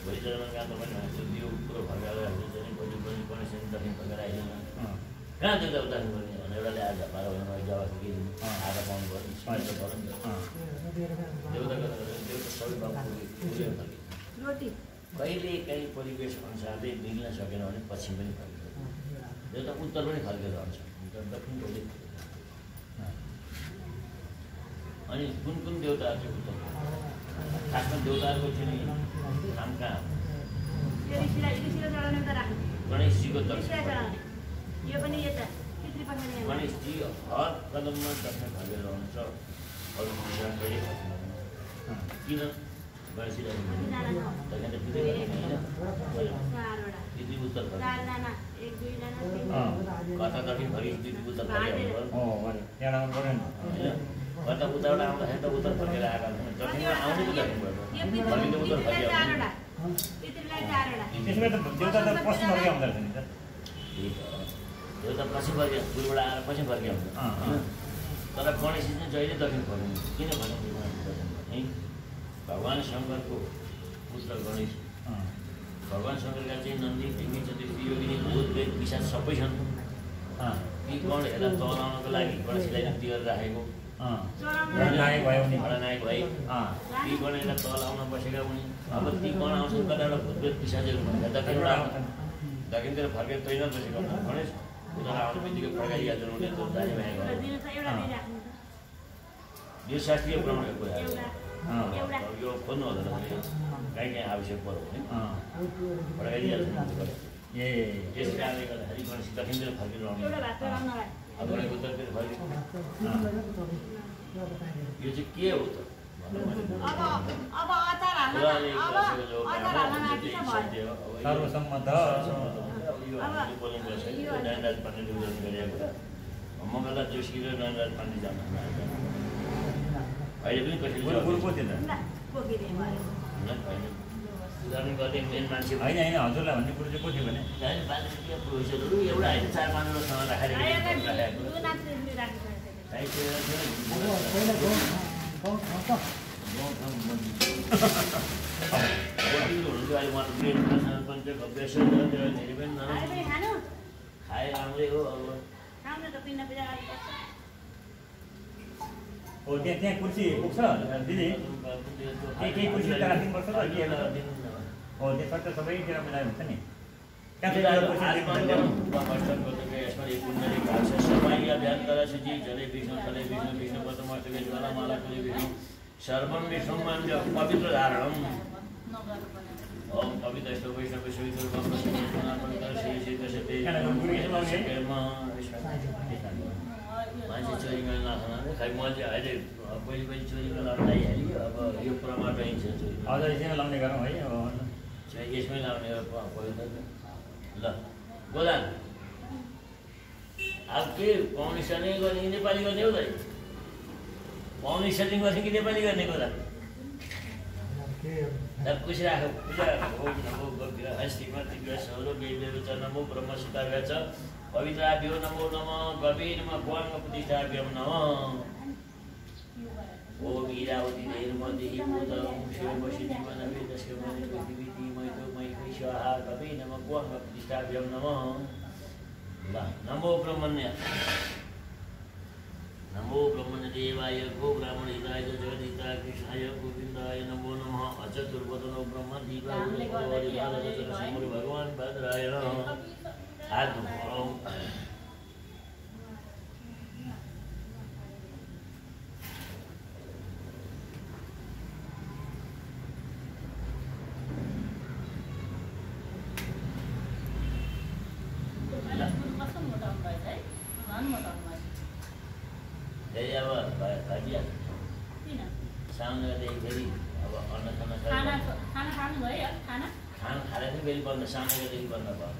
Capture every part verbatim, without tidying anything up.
भोलि जन्म कहाँ तपाईँ भनेको दियो कुरो फर्काएर हाल्छ चाहिँ भोलि पनि कनेक्सन दक्षिण फर्काएर आइदिनु कहाँ देउता उतार्नु पर्ने भने एउटाले आज पार भएन जवाफ के दिनु आधा पाउनु पर्यो स्मार्ट त पर्यो नि त देउता देउता सबै बाबु कहिले काहीँ परिवेश अनुसारले मिल्न सकेन भने पश्चिम पनि फर्किन्छ देउता उत्तर पनि फर्केर रहन्छ दक्षिण भोलि अनि कुन कुन देउताहरू चाहिँ उत्तर खासमा देउताहरूको चाहिँ नि नाम कहाँ गणेशजीको दर्शन गणेशजी हर कदममा दर्शन फर्केर रहन्छ अरू कहिले किन गणेशजी तिथि उत्तर कता दक्षिण फर्के तिथि उत्तर कता उताबाट आउँदाखेरि त उत्तर फर्केर आएका दक्षिणमा आउने त दक्षिणबाट फर्किँदा उत्तर फर्किहाल्छ देउता पछि फर्किया पूर्वबाट आएर पछि फर्किया हुन्छ तर गणेशजी चाहिँ जहिले दक्षिण फर्किन्छ किन भने भगवान् शङ्करको पुत्र गणेश भगवान् शङ्करका चाहिँ नन्दी ढिङ्गी चतुर्थी योगिनी भूत प्रेत पिशाच सबै छन् ती गणहरूलाई चलाउनको लागि गणेशलाई निम्ति गरेर राखेको गणनायक भयो उनी गणनायक भए ती गणहरूलाई चलाउन बसेका उनी अब ती गण आउँछन् कताबाट भूत प्रेत पिशाचहरू भनेर दक्षिणबाट आउँछन् दक्षिणतिर फर्केर तैन बसेको गणेश उता आउने बित्तिकै फर्काइहाल्छ उनीहरू त जाने भएको यो शास्त्रीय प्रमाणको कुरा यो खोज्नु हुँदैन भने काहीँ काहीँ आवश्यक पर्यो भने फर्काइदिइहाल्छ ए त्यस कारणले गर्दाखेरि गणेश दक्षिणतिर फर्केर आउने अब गणेश उत्तरतिर फर्किन्छ यो चाहिँ के हो त सर्वसम्मत नयनराज पाण्डेले उदाहरण गरिएको मङ्गलदास जोशी र नयनराज पाण्डे जानु अहिले पनि कसैले उदाहरण गर्ने मेन मान्छे होइन होइन हजुरलाई भन्ने कुरो चाहिँ को थियो भने प्रोफेसरहरू एउटा होइन चार पाँचवटासँग राखेर खाए राम्रै हो अब हो त्यहाँ त्यहाँ कुर्सी पुग्छ दिदी केही केही कुर्सी राखिनुपर्छ त के हो त्यो सट्ट सबैतिर मिलाइ हुन्छ नि सर्वं विष्णुं पवित्र धारणं ओम पवित्र वैष्णव मान्छे चोरी गर्न नखाना खै मैले अहिले पहिले पहिले चोरी गर्न लगाइहाल्यो अब यो प्रमाण पाइन्छ चोरी हजुर यसमै लाउने गरौँ है यसमै लाउने पवित्र ल गोदान अब के पाउने सेटिङ गर्ने कि नेपाली गर्ने हो त पाउने सेटिङ गर्ने कि नेपाली गर्ने गोदान खुसी राख पूजा नमो ब्रह्म सीताव्याच पवित्राभ्यो नमो नमः गवे नमः भुवाङ्ग प्रतिष्ठाभ्यं नमः ओम ईरावती देहि भूतं शिवमसि जीवनवेदस्य मनिविधि मैतो मयि स्वाहा गवे नमः भुवाङ्ग प्रतिष्ठाभ्यं नमः नमो ब्रह्मण्य नमो ब्रह्मण्यदेवाय गो ब्राह्मणहिताय जगद्धिताय कृष्णाय गोविन्दाय नमो नमः अचतुर्वदनो ब्रह्म दीपावली भगवान् भद्राय नमः हात धुऊ सामनेदेखि फेरि अब अन्न खाना खाना खाना खानु भयो खाना खाना खाएर चाहिँ फेरि बन्द सामनेदेखि बन्द भयो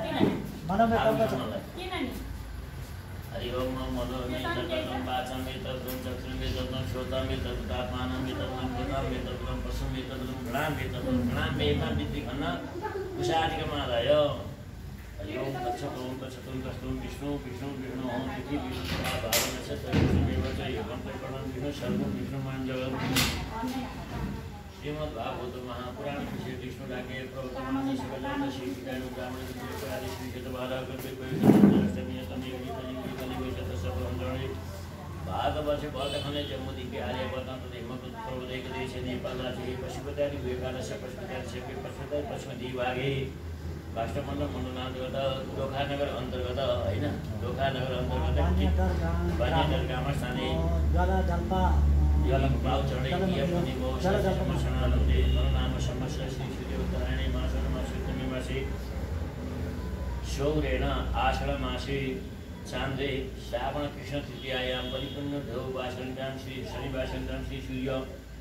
हरि ओम मनोमेतम वाचमेतम चक्षुमेतम श्रोतामेतम तापमानमेतम गतामेतम पशुमेतम घृणामेतम घृणामेमा विद्धिखन्न कुशादिकमादाय हरि ओम तत्सत् ओम तत्सत् ओम तत्सत् विष्णु विष्णु विष्णु ओम तिथि विष्णु भाव नक्षत्र विष्णु देव च योगं तर्पणं विष्णु सर्वं विष्णुमान जगत् श्रीमद् भागवत महापुराण विषय विष्णु रागे प्रवर्तमान शिवजन श्री कीटाणु ब्राह्मण पुराण श्री शतबारा कल्पे अष्टमी तमे कली कली वैशत सर्वंजणे भारत वर्ष बहुत खने जम्मू के आर्य वर्तन तो हिम्मत प्रवदेक देश नेपाल राज्य पशुपति विवेकानंद पशुपति से पशुपति पशुपति भागे राष्ट्रमंडल मंडलांतर्गत दोखानगर अंतर्गत हैन दोखानगर अंतर्गत बानेर गाम स्थाने जलम भाव चढ़े किया पनि वो समशनालते नाम समस्य श्री सूर्य उत्तरायणे मासन मासुतमे मासे शौरेण आषाढ़ मासे चांदे श्रावण कृष्ण तृतीयायां परिपूर्ण देव वासंतां श्री शनि वासंतां श्री सूर्य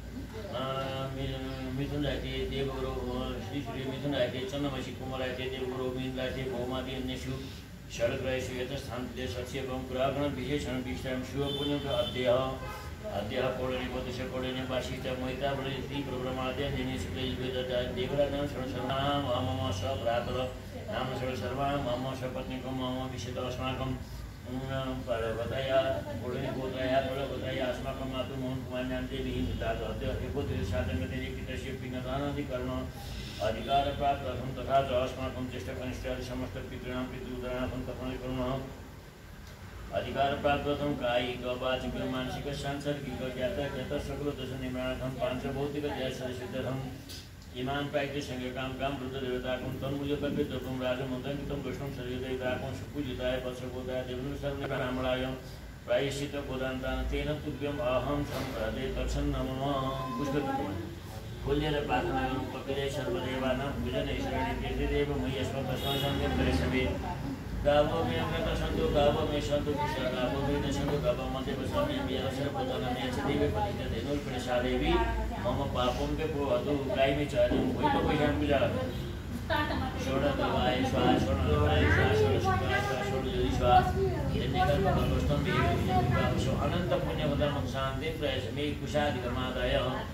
मिथुन राशि देवगुरु श्री सूर्य मिथुन राशि चंद्रमासी कुंभ राशि देवगुरु मीन राशि भौमादि अन्यषु षड्ग्रहेषु यतस्थान सस्य एवं ग्रहगण विशेषण विश्राम शुभ पुण्य अध्यय अध्यय पौर्णिमे पदश पौर्णिमे वासिष्ठ मैता वृत्ति प्रब्रह्माद्य दिनेश वेद देवरानाम सर्वसर्वाम मम सप्रातर नाम सर्वसर्वाम मम सपत्नीकं मम विशेष अस्माकं पर्वतया पौर्णिमे गोत्रया पर्वतया अस्माकं मातु मोहन कुमार्यां देवी मृतात् अद्य एकोत्तर साधनगते लिखितस्य पिण्डदानादिकर्म अधिकार प्राप्त अर्थं तथा च अस्माकं ज्येष्ठकनिष्ठादि समस्त पितॄणां पितृदानार्थं तर्पणं कुर्मः अधिकार प्राप्त अर्थं कायिक वाचिक मानसिक सांसर्गिक ज्ञात ज्ञात सकल दश निर्माणार्थं पांचभौतिक जयसिद्ध्यर्थं इमान प्राप्ति संज्ञकाम काम वृद्ध देवताकं तन्मूल्य कल्पित द्रव्यं राजमन्त्रं वैष्णव शरीरदेवताकं सुपूजिताय वत्सगोदाय देवनु सर्वे ब्राह्मणाय प्रायश्चित गोदान्तान तेन तुभ्यम् अहं सम्प्रदे तत्सन्नमः पुष्पतुल्यं कुल्येन प्रार्थना कपिले सर्वदेवानां पूजने शरणे तीर्थदेव मय्यस्व तस्मात् परिसवे गावो में अमृत संतो गावो में संतो किशोर गावो में दशंतो गावो मध्य बसामी अभी अवसर पता न में अच्छे देवी पति देनुल प्रसादेवी मम पापों के पोवतु गाय में चालू कोई तो कोई हम पूजा शोड़ा दवाई स्वाहा शोड़ा दवाई स्वाहा शोड़ा शुक्राय स्वाहा शोड़ा योगी स्वाहा इतने कर भगवस्तम भी सो अनंत पुण्य वदन शांति प्रयसमी कुशादि कर्मादय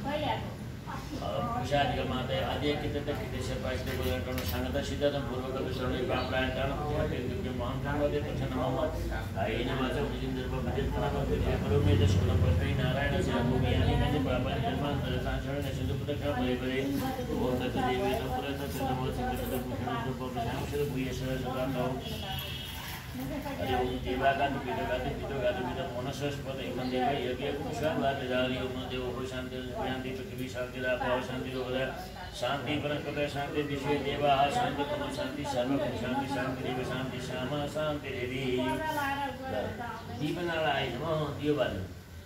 कुशादि कर्मादय आदि कितने कितने से पाइस्ते बोलने करने संगत सिद्धांत पूर्वक विश्रामी प्राणायाम करना के महान कामदे प्रसन्न मम आयेन वाचा विजिंद्र बदित प्राप्त के परोमे दशकुल प्रश्न नारायण से भूमि आदि में प्राप्त जन्मांतर सांचरण सिंधु प्रदक्षिण बले बले ओम तत् देवी नमः तत् नमः सिद्ध भूषण प्रभु श्री भूयेश्वर सदानौ अरे ओम देवागा पितगा पितगा पिता मनसस्पद एकं देव यज्ञ कुशवाद जारी ओम देव हो शांति शांति पृथ्वी शांति राप शांति रोग शांति वनस्पति शांति विश्व देवा शांति तम शांति सर्व शांति शांति देव शांति श्यामा शांति देवी दीपनारायण नमः देवाल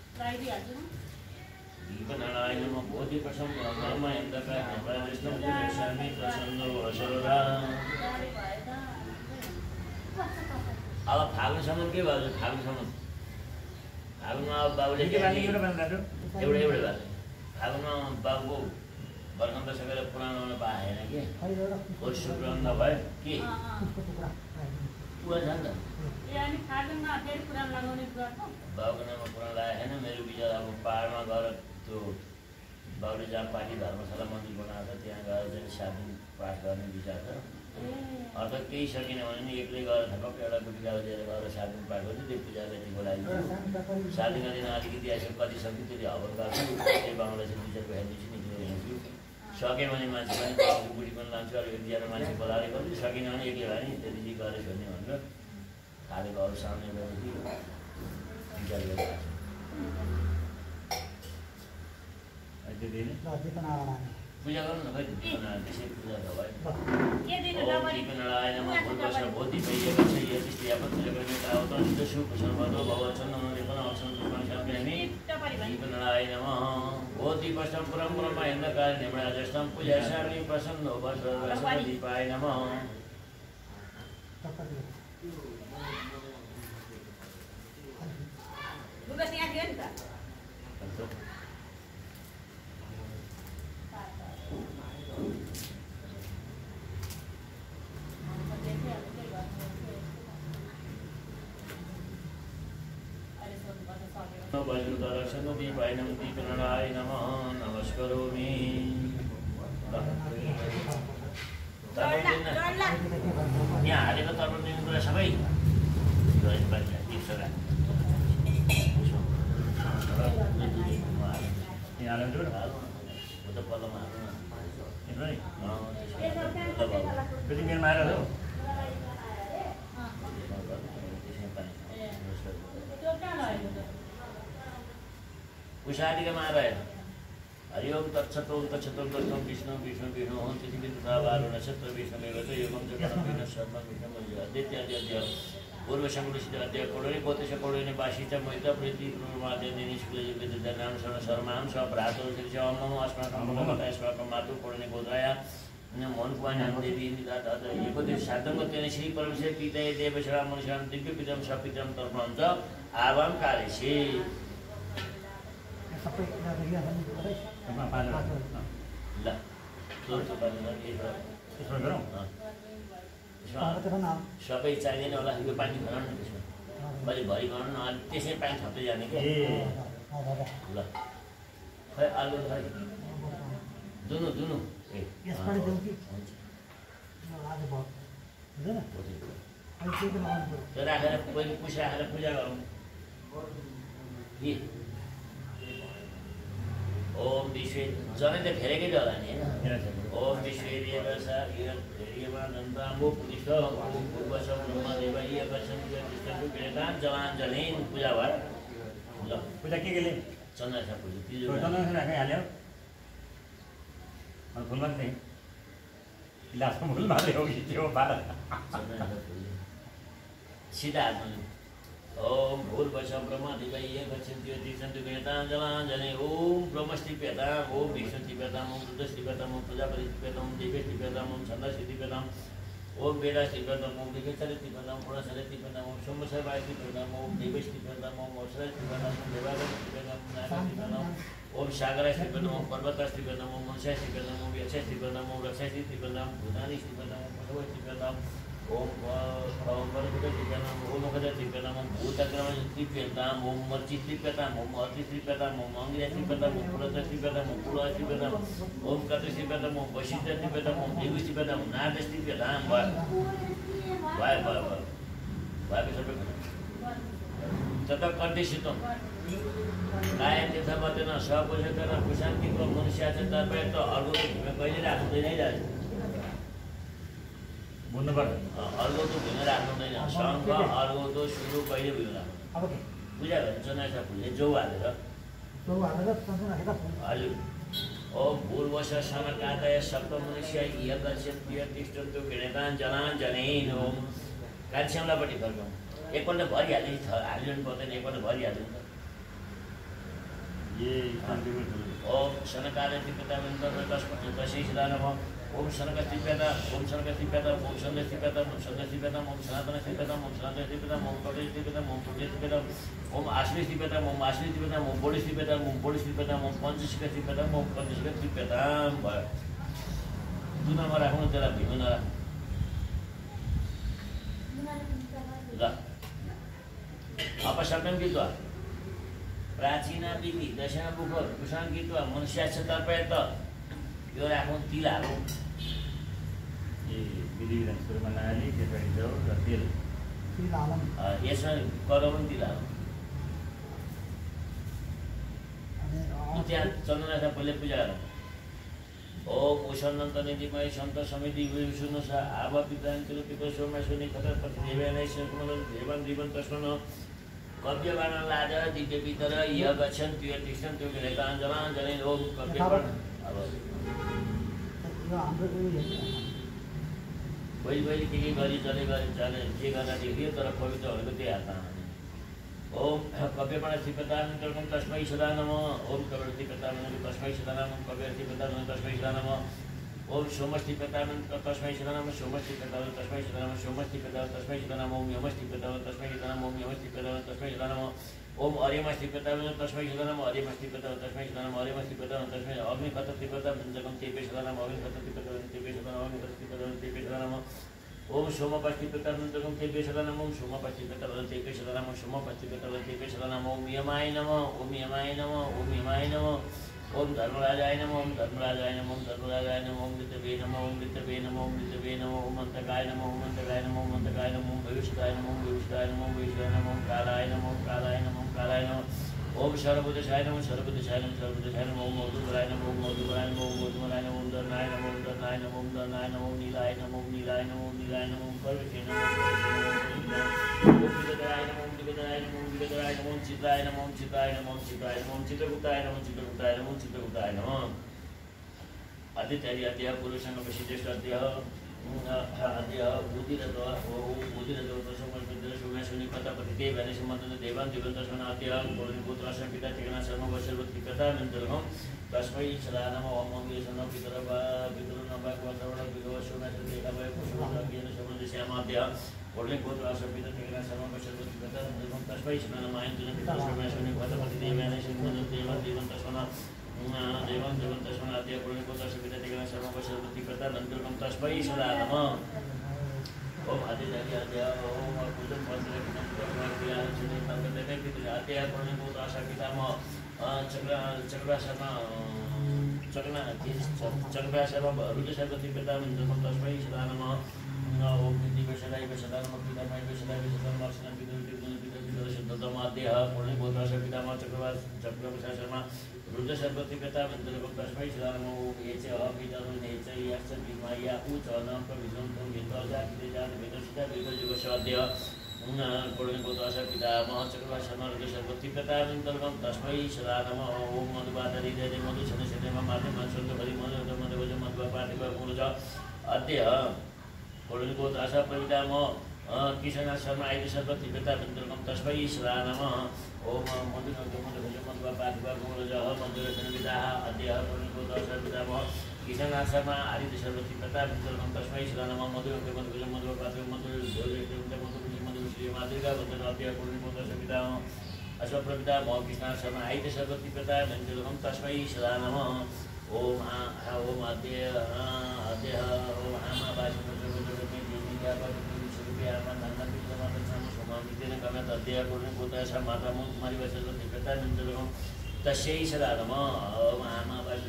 दीपनारायण नमः बोधि प्रसन्न ब्रह्म इंद्रका विष्णु स्वामी प्रसन्न असुरा अब फागुनसम्म के भयो फागुनसम्म फागुनमा अब बाबुले एउटा एउटा एउटा भयो फागुनमा बाबुको बर्खन्त सकेर पुरानो पाएन कि खोज शुक्र नभए के पुरा छ नि त बाबुको नाममा पुराण लगाएको छैन मेरो विचार अब पाहाडमा गएर त्यो बाबुले जहाँ पार्टी धर्मशाला मन्दिर बनाएको छ त्यहाँ गएर चाहिँ सात दिन पाठ गर्ने विचार छ अर्थात् केही सकिन भने नि एक्लै गएर थपक्क एउटा गुटिका लिएर गएर सात दिन पाठ गर्छु त्यो पूजालाई चाहिँ बोलाइदिन्छु सात दिन दिन अलिकति आइसक्यो कति सक्यो त्यसले हवन गर्छु त्यही बाहुनलाई चाहिँ दुई चार पैसा दिन्छु नि त्यो हेर्छु सकेँ भने मान्छे पनि बाबुको बुढी पनि लान्छु अलिक एक दुईजना मान्छे बोलाएर गर्छु सकिन भने एक्लै भए नि त्यति गरेँ भन्ने भनेर खालेको अरू सामने गएपछि विचार गरिरहेको छु पूजा गर्नु न खै दीपनारायण त्यसै पूजा त भयो दीपनारायण नमः भूतवर्ष बोधि भइएको छ यस स्त्रीयापत जगन्ने तावत निदशु कुशलभद्र भवचन लेखन अवसन पुष्पण शान्तिहामी दीपनारायण नमः बोधि पष्टम पुरम पुरम महेन्द्रकार्य निमणाजष्टम पूजास्यामि प्रसन्नो भस्वरवश दीपाय नमः बुबस यहाँ थियो नि त वज्रदर्शन दीपायनं दीपनाराय नमः नमस्करोमि यहाँ हालेको तर्पण दिनु कुरा सबै यहाँ नि अँ फेरि मेरोमा आएर हो उषादिकमा आएर हरिओम तत्सत ओम तत्सत ओम तत्सम विष्णु विष्णु विष्णु ओम पृथ्वी तथा वारु नक्षत्र विष्णु मेघ योगम जगन्नाथ विष्णु शर्मा विष्णु मंजु आदित्य आदि अध्याय पूर्व संकुलित अध्याय कोडोनी कोतेश कोडोनी बाशित मैत प्रीति पूर्वमाद्य निष्कुल युग दर्नाम शरण शर्माम स भ्रातु श्री ओम नमो अस्माकं भगवता अस्माकं मातु कोडोनी गोत्राया न मन कुआन हम देवी निदात अत एको देश साधनको तेन श्री परमेश्वर पिता देव शरण मनुष्यम दिव्य पितम सपितम तर्फन्छ आवाम कार्यसे सबै नगरिया पनि परे तपाईँ पाँच ल तो तो पानी के त्यसो गरौँ यसमा सबै चाहिँदैन होला यो पानी भरौँ न त्यसमा भरि भरि गरौँ न त्यसै पानी थप्दै जाने के ए ल खै आलु खै दुनु दुनु ए यसपालि देऊ कि हुन्छ आज भयो हुँदैन अहिले के पनि आउनु पर्यो त्यो राखेर पहिले पुसा राखेर पूजा गरौँ के ओम विश्वे जनै त फेरेकै त होला नि होइन ओम विश्वे देवसा हिरमा नन्दाम्बो पुलिस पूर्वसम ब्रह्म देव ये वचन विष्णु वेदान जवान जलेन पूजा भयो ल पूजा के केले चन्द्र छ पूजा तिजो चन्दन राखै हाल्यो अनि फुलमा चाहिँ लास्टमा फुल मात्रै हो कि त्यो बाह्र सीधा हातमा ओम भूर्भुवस्सुः ब्रह्मदेवः ये गच्छन्ति तिष्ठन्ति वेदान् जवान् जने ओम ब्रह्मस्तिप्यताम् ओम विष्णुस्तिप्यताम् ओम रुद्रस्तिप्यताम् ओम प्रजापतिस्तिप्यताम् ओम देवस्तिप्यताम् ओम छन्दस्तिप्यताम् ओम वेदास्तिप्यताम् ओम विवेकस्तिप्यताम् पुराणस्तिप्यताम् ओम सोमशर्वास्तिप्यताम् ओम देवस्तिप्यताम् ओम औषधस्तिप्यताम् ओम देवागस्तिप्यताम् ओम नागस्तिप्यताम् ओम सागरस्तिप्यताम् ओम पर्वतस्तिप्यताम् ओम मनुष्यस्तिप्यताम् ओम यक्षस्तिप्यताम् ओम रक्षस्तिप्यताम् भूतानिस्तिप्यताम् ओम पशुस्तिप्यताम् ओम ओम परमपितृप्यताम् ओम मखदस्तिप्यताम् ओम भूतग्रमस्तिप्यताम् ओम मर्चिस्तिप्यताम् ओम अर्चिस्तिप्यताम् ओम अंगिरस्तिप्यताम् ओम पुरस्तिप्यताम् ओम पुरस्तिप्यताम् ओम कटस्तिप्यताम् ओम वशिष्ठस्तिप्यताम् ओम देवस्तिप्यताम् ओम नागस्तिप्यताम् भयो भयो भयो भयो भयो सबै तथा कण्ठेसितम् कायम त्यथा बतेन सपोषेतन कुशान्तिको मनुष्याचर्य त अर्को कहिले राख्दै नै जान्छ बुझ्नु पर्छ अर्को त भुइँ राख्नु हुँदैन शङ्ख अर्को त सुरु कहिले भुइँ राख्नु अब के पूजा भन्छ नयाँ फुलले जौ हालेर तो हालेर चन्दन राखेर फुल हजुर ओम भूर्भुवस्सुः सनकादय सप्तमनुष्य इह गच्छन्ति तिष्ठन्तु गणेतान् जनान् जनेन ओम कान्छ्यामलापट्टि फर्कौँ एकपल्ट भरिहाल्यो नि हालिरहनु पर्दैन एकपल्ट भरिहाल्यो नि त ओम सनकादय तिप्यताम् दशै सदा नमः ओम सनकस्तिप्यता ओम सनकस्तिप्यता ओम सन्दस्तिप्यता ओम सन्दस्तिप्यता ओम सनातनस्तिप्यता ओम सनातनस्तिप्यता ओम कपिलस्तिप्यता ओम पुण्यस्तिप्यता ओम आश्रयस्तिप्यता ओम आश्रयस्तिप्यता ओम बोडिस्तिप्यता ओम बोडिस्तिप्यता ओम पञ्चशिखस्तिप्यता ओम पञ्चशिखस्तिप्यता भयो दुनामा राख्नु त्यसलाई भिमा नराख्नु ल अपशब्दं कृत्वा प्राचीना विधि दशना मुख कुशान् कृत्वा मनुष्यास्य तर्पयत यो राखौँ तिल हालौँ ए विधि विधान सुरुमा नहाली त्यसपछि जाऊ र तेल तिल हालौँ यसमा कराउँ पनि तिल हालौँ अनि त्यहाँ चन्द्रनाथ पहिले पूजा गरौँ ओम उषन्नन्त निधिमय सन्त समिति विष्णु स आव पितान् तिल पिता सोमा सुनि खतर पति देवानै सकुमलं देवं दिवं तस्मन कव्यवान लाज दिव्य पितर य गच्छन्ति तिष्ठन्ति गणेतान् जनान् जनेन ओम कव्यवान अब यो हाम्रो उयो पहिले पहिले के के गरी चले गरी चले जे गर्दा देखियो तर पवित्र भनेको त्यही हातमा ओम कव्यपणस्तिप्यताम् तस्मै सदा नमः ओम कव्यस्तिप्यताम् तस्मै सदा नमः कव्यस्तिप्यताम् तस्मै सदा नमः ओम सोमस्तिप्यताम् तस्मै सदा नमः सोमस्तिप्यताम् तस्मै सदा नमः सोमस्तिप्यताम् तस्मै सदा नमः ओम यमस्तिप्यताम् तस्मै सदा नमः ओम यमस्तिप्यताम् तस्मै सदा नमः ओम अर्यमस्तिप्यताम् तस्मै सदा नमः अर्यमस्तिप्यताम् तस्मै सदा नमः अर्यमस्तिप्यताम् तस्मै अग्निखतस्तिप्यताम् जगं तेपे सदा नमः अग्निखतस्तिप्यताम् तेपे सदा नमः अग्निखतस्तिप्यताम् तेपे सदा नमः ओम सोमपस्तिप्यताम् जगं तेपे सदा नमः ओम सोमपस्तिप्यताम् तेपे सदा नमः सोमपस्तिप्यताम् तेपे सदा नमः ओम यमाय नमः ओम यमाय नमः ओम यमाय नमः ओम धर्मराजाय नमः ओम धर्मराजाय नमः ओम धर्मराजाय नमः ओम ऋतवे नमः ओम ऋतवे नमः ओम ऋतवे नमः ओम अन्तकाय नमः ओम अन्तकाय नमः ओम अन्तकाय नमः ओम भविष्यताय नमः ओम भविष्यताय नमः ओम भविष्यताय नमः ओम कालाय नमः ओम कालाय नमः ओम कालाय नमः ओम सर्वबुद्धशाय नमः सर्वबुद्धशाय नमः सर्वबुद्धशाय नमः ओम मधुकराय नमः ओम मधुकराय नमः ओम मधुकराय नमः ओम धर्माय नमः ओम धर्माय नमो दनाय नमो नीलाय नमो नीलाय नमो नीलाय नमो पर्वते नमो विगतराय नमो विगतराय नमो विगतराय नमो चित्राय नमो चित्राय नमो चित्राय नमो चित्रगुप्ताय नमो चित्रगुप्ताय नमो चित्रगुप्ताय नमो आदित्य आद्य पुरुषं वशिष्ठ आद्य आद्य बुद्धिरथ ओ बुद्धिरथ समर्पित शुभे शनि पता पतिते वैने संबंध देवान देवंत आद्य गोविंद पुत्र पिता ठिकाना शर्मा वशर्वती कथा मंत्रम तस्मै सदा नमो ओम मंगलेशनो पितरवा पितरो नमः वसवण विदो शुभे देवा वै पुष्पं ज्ञान संबंध श्यामाद्य गोविंद पुत्र पिता ठिकाना शर्मा वशर्वती कथा मंत्रम तस्मै सदा नमो आयन पिता शुभे शनि पता पतिते वैने संबंध देवान देवंत देवान देवंत आद्य गोविंद पुत्र पिता ठिकाना शर्मा वशर्वती कथा मंत्रम तस्मै सदा नमो ओम आदित्य आद्य ओम पूजन पत्र नमः आद्य गोविंद पुत्र पितामह चक्र चक्रभाषामा चक्र चक्रभाषामा रुद्रशर्वती पिता मंत्रम तस्मै सदा नमः ओम दिवसदाय वसदानम पितामह वसदाय वसदानम अक्षरं पितरं पितरं पितरं पितरं शुद्धतमाद्य गोविंद पुत्र पितामह चक्रभाष चक्रभाषामा रुद्रशर्वती पिता मंत्रम तस्मै सदा नमः ओम एच पितरं नेच यस्य विमाया उच न प्रविजं तं यतजा कितेजात वेदसिता वेदजुगशाद्य गोविंद पुत्र पितामह चक्रभाषामा रुद्रशर्वती पिता मंत्रम तस्मै सदा नमः ओम मधुबादरी देव मधु छन छन माध्यम संत हरि मधु मधु मधु मधु पाठिक मूलज अद्य गोविंद पुत्र पितामह किशन शर्मा आदि सर्वती पिता मंत्रम तस्मै सदा नमः ओम मधु मधु मधु मधु पाठिक मूलज मधु छन पिता अद्य गोविंद पुत्र पितामह किशन शर्मा आदि सर्वती पिता मंत्रम तस्मै सदा नमः मधु मधु मधु मधु पाठिक मधु मधु मातृका वंदन अद्य गोविंद पुत्र पितामह अश्वप्रपिता मह कृष्ण शर्मा आयत सर्वती पिता मंत्रम तस्मै सदा नमः ओम ओम अद्य अद्य ओम आमा बाजु अद्य गोविंद पुत्र माता कुमारी वसर्वती पिता मंत्रम तस्यै सदा नमः ओम आमा बाजु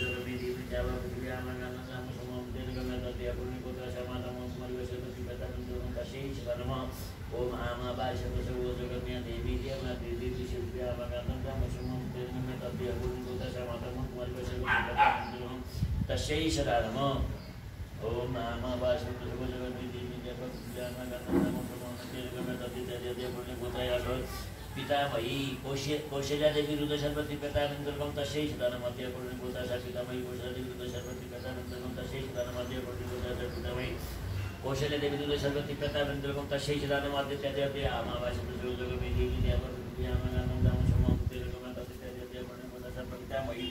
अद्य गोविंद पुत्र माता कुमारी वसर्वती पिता मंत्रम तस्यै सदा नमः ओम आमा बाजु जगन्या देवी देवना देवी शिल्पिया मगानंदा मशुमं तेनमे तद्य गोविंद पुत्र माता कुमारी वसर्वती पिता मंत्रम तस्यै सदा नमः ओम आमा बाजु जगन्या देवी देवना मगानंदा मशुमं तेनमे तद्य गोविंद पुत्र पितामही कौशल्या देवी रुद्रशर्वती पिता मंत्रम तस्यै सदा नमः अद्य गोविंद पुत्र पितामही कौशल्या देवी रुद्रशर्वती पिता मंत्रम तस्यै सदा नमः अद्य गोविंद पुत्र पितामही कौशल्या देवी रुद्रशर्वती पिता मंत्रम तस्यै सदा नमः अद्य अद्य आमा बाजु जगन्या देवी देवना मगानंदा मशुमं तेनमे तद्य गोविंद पुत्र पितामही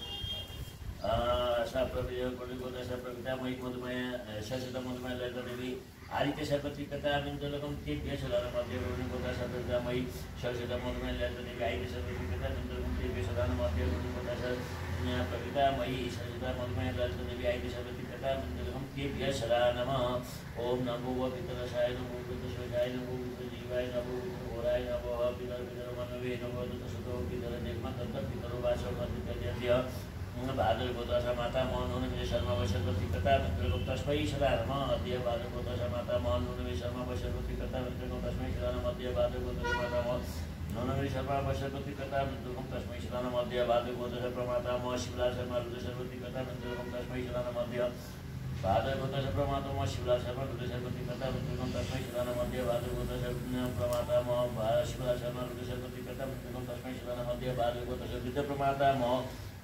साप्रभृत गोविंद पुत्र पितामही मधुमय शशित मधुमय ललिता देवी आदित्य सर्वती पिता मंत्रम तेभ्य सदा नमः अद्य गोविंद पुत्र पितामही शशित मधुमय ललिता देवी आदित्य सर्वती पिता मंत्रम तेभ्य सदा नमः अद्य गोविंद पुत्र पितामही शशित मधुमय ललिता देवी आदित्य सर्वती पिता मंत्रम तेभ्य सदा नमः ओम नमो पितरसाय नमो पितरसाय नमो पितरजीवाय नमो पितरघोराय नमो पितर पितर मनवे नमो तत्सतो पितर निर्मल तत्त पितरो वासो अद्य भाद्र पुत्र माता मोहन शर्मा वशर्वती पिता मंत्रम तस्मै सदा नमः अद्य भाद्र पुत्र माता मोहन शर्मा वशर्वती पिता मंत्रम तस्मै सदा नमः अद्य भाद्र पुत्र माता मोहन शर्मा वशर्वती पिता मंत्रम तस्मै सदा नमः अद्य भाद्र पुत्र प्रमाता मोह शिवलाल शर्मा रुद्रशर्वती पिता मंत्रम तस्मै सदा नमः अद्य भाद्र पुत्र प्रमाता मोह शिवलाल शर्मा रुद्रशर्वती पिता मंत्रम तस्मै सदा नमः अद्य भाद्र पुत्र प्रमाता मोह शिवलाल शर्मा रुद्रशर्वती पिता मंत्रम तस्मै सदा नमः अद्य भाद्र पुत्र विद्या प्रमाता मोह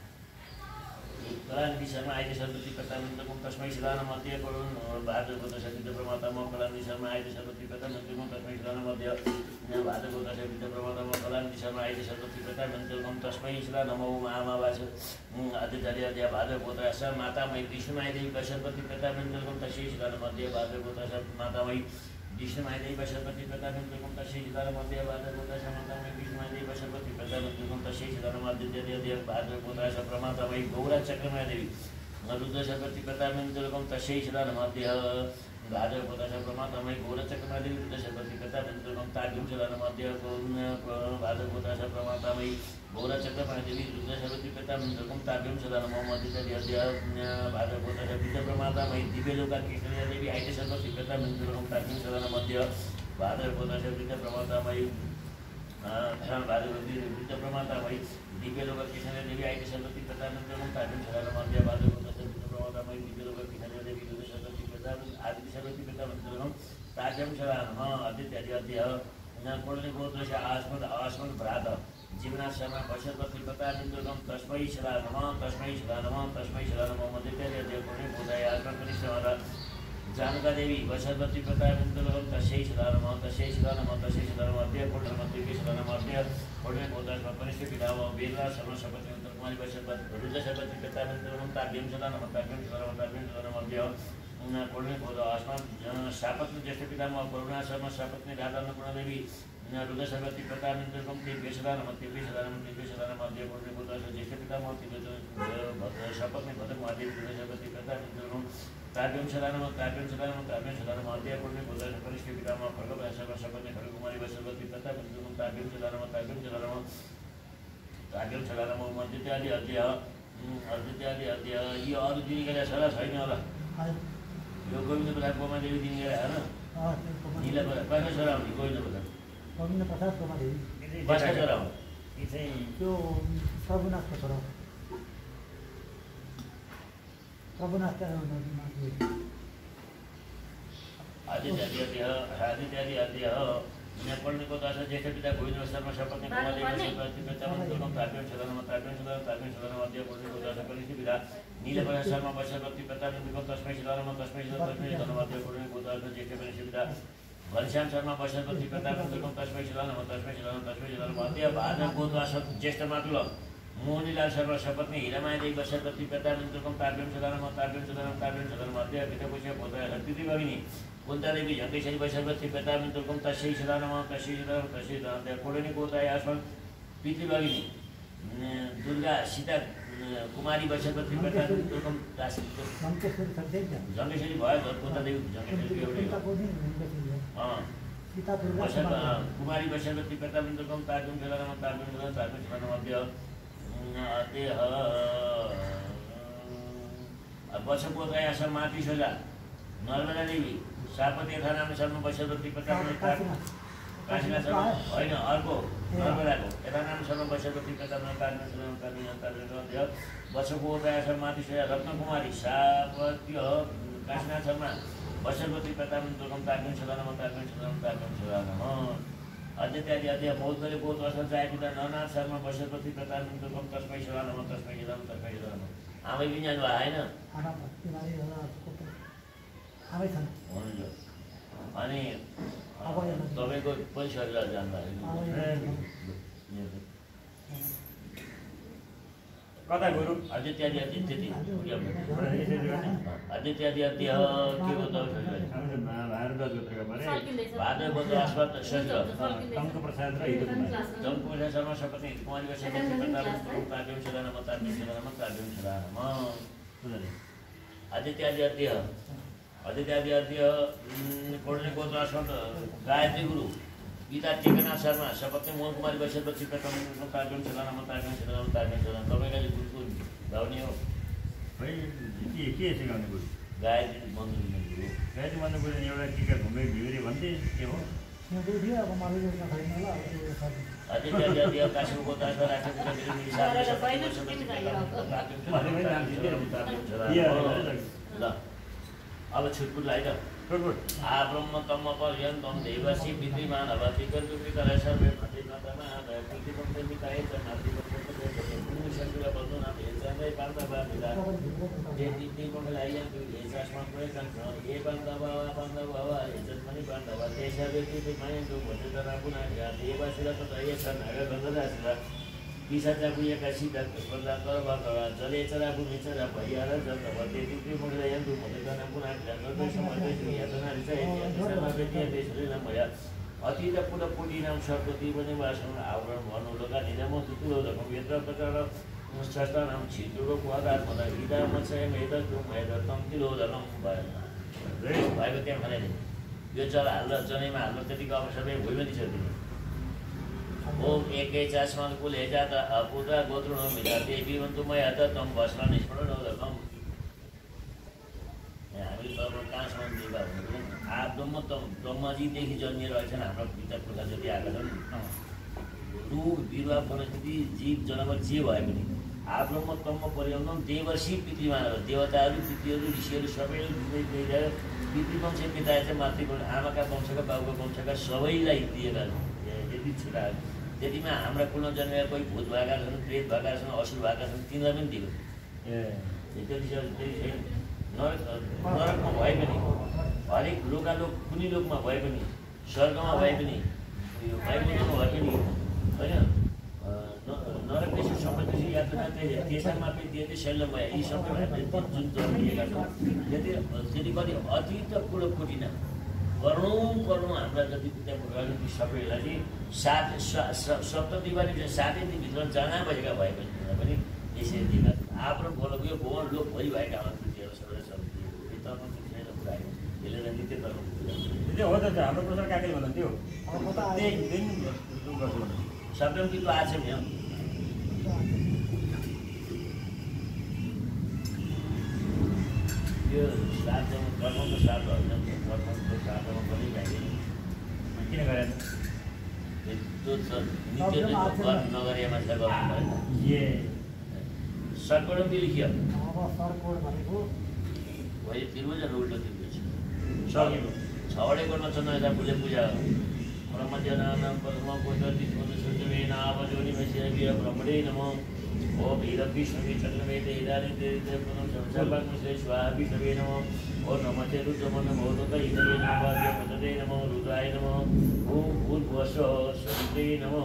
कलानिधि शर्मा आयत सर्वती पिता मंत्रम तस्मै सदा नमः अद्य भाद्र पुत्र विद्या प्रमाता मोह कलानिधि शर्मा आयत सर्वती पिता मंत्रम तस्मै सदा नमः अद्य भाद्र पुत्र विद्या प्रमाता मोह कलानिधि शर्मा आयत सर्वती पिता मंत्रम तस्मै सदा नमः ओम आमा बाजु आदित्य आद्य भाद्र पुत्र मातामही विष्णुमाई देवी वशर्वती पिता मंत्रम तस्मै सदा नमः अद्य भाद्र पुत्र मातामही विष्णुमाई देवी वशर्वती पिता मंत्रम तस्मै सदा नमः अद्य भाद्र पुत्र मातामही विष्णुमाई देवी वशर्वती पिता मंत्रम तस्मै सदा नमः अद्य भाद्र पुत्र प्रमातामही गौरा चक्रमाई देवी रुद्रशर्वती पिता मंत्रम तस्मै सदा नमः अद्य भाद्र पुत्र प्रमातामही गौरा चक्रमाई देवी रुद्रशर्वती पिता मंत्रम ताग्यं सदा नमः अद्य भाद्र पुत्र प्रमातामही गौरा चक्रमाई देवी रुद्रशर्वती पिता मंत्रम ताग्यं सदा नमः अद्य भाद्र पुत्र विद्या प्रमातामही दिव्यलोका कृष्णया देवी आयत सर्वती पिता मंत्रम ताग्यं सदा नमः अद्य भाद्र पुत्र विद्या प्रमातामही भाद्र विद्या प्रमातामही दिव्यलोका कृष्णया देवी आयत सर्वती पिता मंत्रम ताग्यं सदा नमः अद्य भाद्र पुत्र ममतामयी विद्युलोक विद्यादेवी विद्युत सरस्वती प्रदा आदि सरस्वती प्रदा मन्त्रम ताजम शरा नमः आदित्य आदित्य न कोडले गोत्रस्य आस्मद आस्मद भ्रात जीवनाश्रमा वशपति प्रदा बिन्दुगम तस्मै शरा नमः तस्मै शरा नमः तस्मै शरा नमः आदित्य आदित्य कोडले गोत्रय आस्मद परिश्रमदा जानका देवी वशपति प्रदा बिन्दुगम तस्मै शरा नमः तस्मै शरा नमः तस्मै शरा नमः आदित्य कोडले मध्य शरा नमः आदित्य कोडले गोत्रय परिश्रम पिताव वेदा सर्व शपथ कुमारी वशपति रुद्रशपति प्रदा बिन्दुगम ताभ्यम शरा नमः ताभ्यम शरा नमः ताभ्यम शरा नमः आदित्य कोडले गोत्र आस्मद शापत्न ज्येष्ठ पितामह करुणा शर्मा शापत्नी राधा अन्नपूर्णा देवी रुद्र सरस्वती प्रताप इंद्रकम दिव्य सदा नमः दिव्य सदा नमः दिव्य सदा नमः देव कोडले गोत्र ज्येष्ठ पितामह दिव्य शापत्नी भद्र महादेव रुद्र सरस्वती प्रताप इंद्रकम ताभ्यम सदा नमः ताभ्यम सदा नमः ताभ्यम सदा नमः देव कोडले गोत्र परिष्ठ पितामह खड्ग शर्मा शापत्नी खड्ग कुमारी वशपति प्रताप इंद्रकम ताभ्यम सदा नमः ताभ्यम सदा नमः ताभ्यम सदा नमः मध्यत्यादि अद्य अद्यत्यादि अद्य यो अरू दिने सदा छैन होला यो गोविन्द प्रसाद गोमा देवी दिने होइन निला कसमा छोरा हुने गोविन्द प्रसाद गोविन्द प्रसाद गोमा देवी कसमा छोरा हुने यी चाहिँ त्यो प्रभुनाथको छोरा प्रभुनाथ आदित्य आदित्य आदित्य आदित्य पढ्नेको दश ज्येष्ठ पिता गोविन्द शर्मा शपथले गोमा देवी सरस्वती प्रताप इंद्रकम ताभ्यम सदा नमः ताभ्यम सदा नमः ताभ्यम सदा नमः अद्य पढ्नेको दश परिष्ठ पिता नीलकण्ठ शर्मा वशपति प्रताप इंद्रकम तस्मै सदा नमः तस्मै सदा तस्मै सदा नमः अद्य पढ्नेको दश ज्येष्ठ परिष्ठ पिता घनश्याम शर्मा वशपति प्रताप इंद्रकम तस्मै सदा नमः तस्मै सदा नमः तस्मै सदा नमः अद्य भाद्रपद दश ज्येष्ठ मातुल मोहनीलाल शर्मा शपथले हिरामाया देवी वशपति प्रताप इंद्रकम ताभ्यम सदा नमः ताभ्यम सदा नमः ताभ्यम सदा नमः अद्य पितापुष्य पुत्र तिथि भगिनी कुन्ता देवी झण्डेश्वरी वशपति प्रताप इंद्रकम तस्मै सदा नमः तस्मै सदा नमः तस्मै सदा नमः कोडनी गोत्राय आस्मद पितृ भगिनी दुर्गा सीता कुमारी वशपति प्रताप इंद्रकम झण्डेश्वरी भयो कुन्ता देवी झण्डेश्वरी एउटा कुमारी वशपति प्रताप इंद्रकम ताभ्यम सदा नमः ताभ्यम सदा ताभ्यम सदा नमः अद्य अद्य वशपोत्राय आश्रम मातृ सोजा नर्मदा देवी शापति यथानाम शर्मा वशपति प्रताप काशीनाथ शर्मा होइन अर्को नर्मदाको यथानाम शर्मा वशपति प्रताप वशपोत्राय आश्रम मातृ सोजा रत्नकुमारी शापत्य काशीनाथ शर्मा वशपति प्रताप इंद्रकम ताभ्यम सदा नमः ताभ्यम सदा नमः ताभ्यम सदा नमः अद्यत्यादि अद्य बौद्धले बौद्ध असञ्चाय पिता नरनाथ शर्मा वशपति प्रताप इंद्रकम तस्मै सदा नमः तस्मै सदा नमः तस्मै सदा नमः आमै पनि जानुभयो होइन हुन्छ अनि तपाईँको पनि शरीर जानुभयो कता गुरु अद्यत्यादि अद्य त्यति अद्यत्यादि अद्य के हो त भाद्रपद आस्पद टङ्क प्रसाद र हिजो टङ्क प्रसाद शर्मा शपथले कुमारी वशपति प्रताप ताभ्यम सदा नमः ताभ्यम सदा नमः ताभ्यम सदा नमः आदित्यादि अद्य आदित्यादि अद्य कोडले गोत्र आस्पद गायत्री गुरु गीता टेकनाथ शर्मा शपथले मोहन कुमारी वशपति प्रताप ताभ्यम सदा नमः ताभ्यम सदा नमः ताभ्यम सदा तपाईँलाई गुरुको गाउने हो खै के के सिकाउने गुरु गायत्री मन्दिर गुरु गायत्री मन्दिर गुरु एउटा टिका घुमे भिउरे भन्थे के हो आदित्य आदित्य काशीको गोत्र ल अब छुटपुट लाइ त आ ब्रह्म तम पर्यन्तम देवसी विद्यमान अवति कर्तु पितरय सर्वे प्रतिपदमा पृथ्वी पन्थे पिताय च नाति पन्थे पुण्य शंकर बन्धुना भेजनै पाण्डवा विदा जे दिति मङ्गलायन भेजास्मा प्रयत्न ये पाण्डवा पाण्डवा यजन्मनि पाण्डवा देशले तिथि मायन्तु भजतना पुना देवशिला तय छ नगर गंगादासला पिसाचा पुयका सीता स्पर्धा तरवा जले चरा भूमि चरा भैया र जन्तव त्यति मङ्गलायन भजतना पुना गर्दै समझदै यातना रिसाय यातना व्यक्ति देशले न भया अतीत पुर पुटिनाम सर्वति पनि वासन आवरण भन्नु लगा निजम तुतुलो रकम यत्र प्रकार संस्थानाम छिटुरो पदार्थ मदा हिदा मचय मेद तुम मेद तम किलो रकम भयो भएको त्यहाँ भने यो जल हाल्दा जनेमा हाल्दा त्यतिको अब सबै भुइँमा दिन्छ ओम एकै चास्मान कुल हेजात अपुरा गोत्रो मिला देवी वन्तु मय त तम भस्म निष्पण रकम हामी त अब कहाँसम्म दिवा भन्नु आ ब्रह्म त ब्रह्मजीदेखि जन्मिएर रहेछन् हाम्रो पिता पुर्खा जति आएका छन् रुख बिरुवा वनस्पति जीव जनावर जे भए पनि आफ्नो म तम्म पर्याउन देवर्षि पितृमान देवताहरू पितृहरू ऋषिहरू सबैले दिँदै पितृ वंश पिता चाहिँ मातृको आमाका वंशका बाबुका वंशका सबैलाई दिएका यति छोराहरू त्यतिमा हाम्रा कुलमा जन्मेका कोही भूत भएका छन् प्रेत भएका छन् असुर भएका छन् तिनीलाई पनि दिएको ए त्यति त्यति छैन नरक नरकमा भए पनि हरेक लोकालोक कुनै लोकमा भए पनि स्वर्गमा भए पनि यो बाइबलमा भए पनि होइन नरक त्यसो सम्पत्ति यात्रा त्यसमा पनि दिए शैलमा यी सबै जुन जन्मिएका छन् त्यति त्यति कति अतिरिक्त कुरो कोटिन करोडौँ करोडौँ हाम्रा जति त्यहाँ सबैलाई सात सप्त दिवाली सातै दिनभित्र जाना बजेका भए पनि पनि यसरी दिएका आफ्नो बोलेको यो भुवन लोकभरि भएका कृतिहरू सबै सबै तर्फ छैन कुरा यसले नित्य तर्फ हो त हाम्रो प्रसाद काकीले भन्नुहुन्थ्यो प्रत्येक दिन सप्तम गीतको आएको छ नि यो सातमा कर्मको साथ होइन कर्मको साथमा पनि गाइदैन किन गरेन त्यो नित्य नगरे मान्छे गर्नु भएन ए सर्कोड पनि लेखियो भनेको अहिले तिर्वजा उल्टो तिर्वज सकेको छवटै गर्न चन्द्र यता पूजा पूजा ब्रह्मज्ञानानां परमं पुत्रदिस्वदसुर्जवेनावजोनिमस्य वीर ब्रह्मणे नमः ओ वीरभि शमी चन्द्रमेते इदानीते पुनः संसारभाग्मसे स्वाहाभि शवे नमः ओ नमते रुद्रमन भौतक इदरे नमः पतते नमः रुद्राय नमः ओम भूर्भुवस्वः स्वस्ति नमः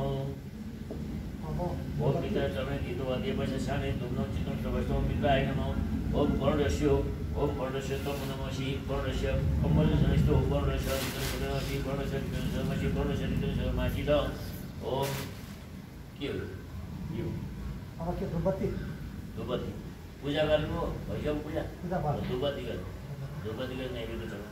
ओम पिता चरण गीतो अध्यपस्य शाने तुमनो चित्तं प्रवष्टो मित्राय नमः ओम कर्णस्य ओम कर्णस्य तम नमसि कर्णस्य कमल सनिष्ठो कर्णस्य नमसि कर्णस्य नमसि कर्णस्य नमसि द ओम के हो यो अब के धुपबत्ती धुपबत्ती पूजा गर्नु भइसक्यो पूजा पूजा भयो धुपबत्ती गर्नु धुपबत्ती गर्ने नैवेद्य चढाउनु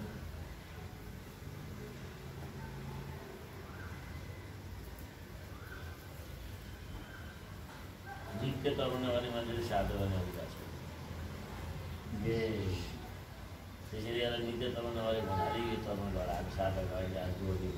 नित्य तरुण गर्ने मान्छेले साधु गर्ने अधिकार छ ए त्यसरी एउटा नित्य तरुण नगरे भन्नाले यो तरुण गराएको साधक अहिले आज जोडिएको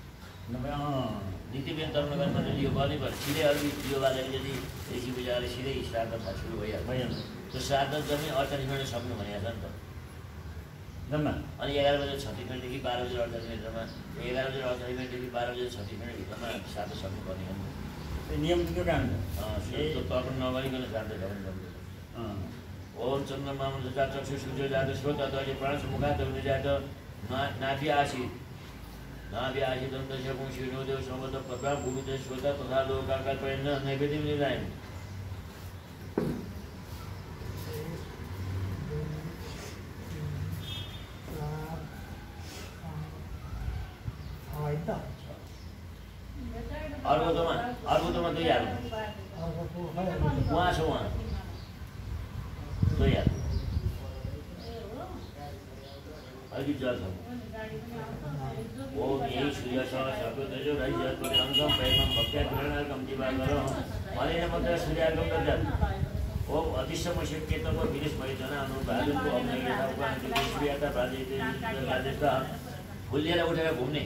नित्य बिहान तरुण गर्ने मान्छेले यो गर्नै पर्छ सिधै अरू यो बाजाले यदि देशी पूजाले सिधै श्राद्ध सुरु भइहाल्छ भइहाल्छ त्यो श्राद्ध जम्मै अडचालिस मिनट सक्नु भनिएको छ नि त जम्मा अनि एघार बजी छत्तिस मिनटदेखि बाह्र बजी अडचालिस मिनटमा एघार बजी अडचालिस मिनटदेखि बाह्र बजी छत्तिस मिनटभित्रमा श्राद्ध सक्नुपर्ने हो नियम त्यो काम त्यो तर्पण नगरिकन श्राद्ध गराउनु पर्छ ओम चन्द्रमा जात चक्षु सूर्य जात स्रोत अथवा प्राण मुखात जात नाभि आसी नाभि आसी दन्तस्य पुंसिनो देव समत पत्रा भूमि श्रोत तथा लोकाकार प्रयत्न नैवेद्य मिलाएन अर्को तमा अर्को तमा दुई हाल्नु उहाँ छ उहाँ दुई हाल्नु अलिक जल छ ओम यही सूर्य सर्वतेजो रहिजतो अंगम प्रेमं भक्त्या ग्रहणार्कं दिवाकरं मलेन मन्त्र सूर्यार्कं दद्यात् ओम अतिशमस्य केतव विनिश भइजना अनुभागको अग्नियता उपान्ति सूर्यता बाजेते बाजेता भुलिएर उठेर घुम्ने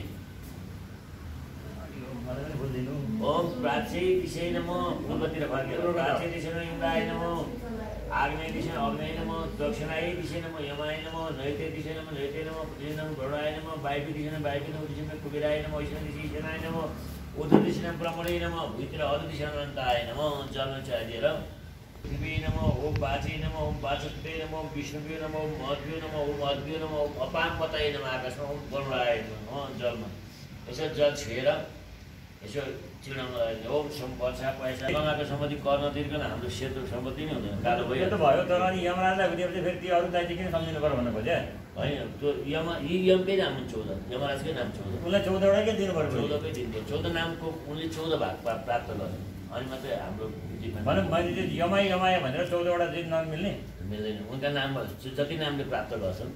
ओम प्राच्यै दिशै नमः पूर्वतिर फर्केर प्राच्यै दिशै नमः इन्द्राय नमः आग्नेय दिशै अग्नेय नमः दक्षिणाय दिशै नमः यमाय नमः नैते दिशै नमः नैते नमः पृथ्वी नमः वरुणाय नमः वायु दिशै नमः वायु नमः दिशै नमः कुबेराय नमः ईशान दिशै ईशानाय नमः उत्तर दिशै नमः ब्रह्मणे नमः भूतिर अधु दिशै अनन्ताय नमः जल चाहिएर पृथ्वी नमः ओम वाचै नमः ओम वाचस्पते नमः ओम विष्णुवे नमः ओम मध्यो नमः ओम अद्भ्यो नमः ओम अपाङ्गताय नमः आकाशमा ओम वरुणाय नमः जलमा यसो जल छुएर यसो चिडाउनु ओम वर्षा पैसा गङ्गाको सम्पत्ति कर नतिर्कन हाम्रो सेतो सम्पत्ति नै हुँदैन कालो भयो त भयो तर अनि यमराजलाई भनेपछि फेरि त्यो अरू दाइले किन सम्झिनु पर्यो भन्नु खोज्यो होइन त्यो यम यी यमकै नाम चौध यमराजकै नाम चौध उसलाई चौधवटाकै दिनु पर्यो चौधकै दिन्थ्यो चौध नामको उनले चौध भाग प्राप्त गर्छ अनि मात्रै हाम्रो भनौँ मैले चाहिँ यमाइ यमाय भनेर चौधवटा दिन नमिल्ने मिल्दैन उनका नाम जति नामले प्राप्त गर्छन्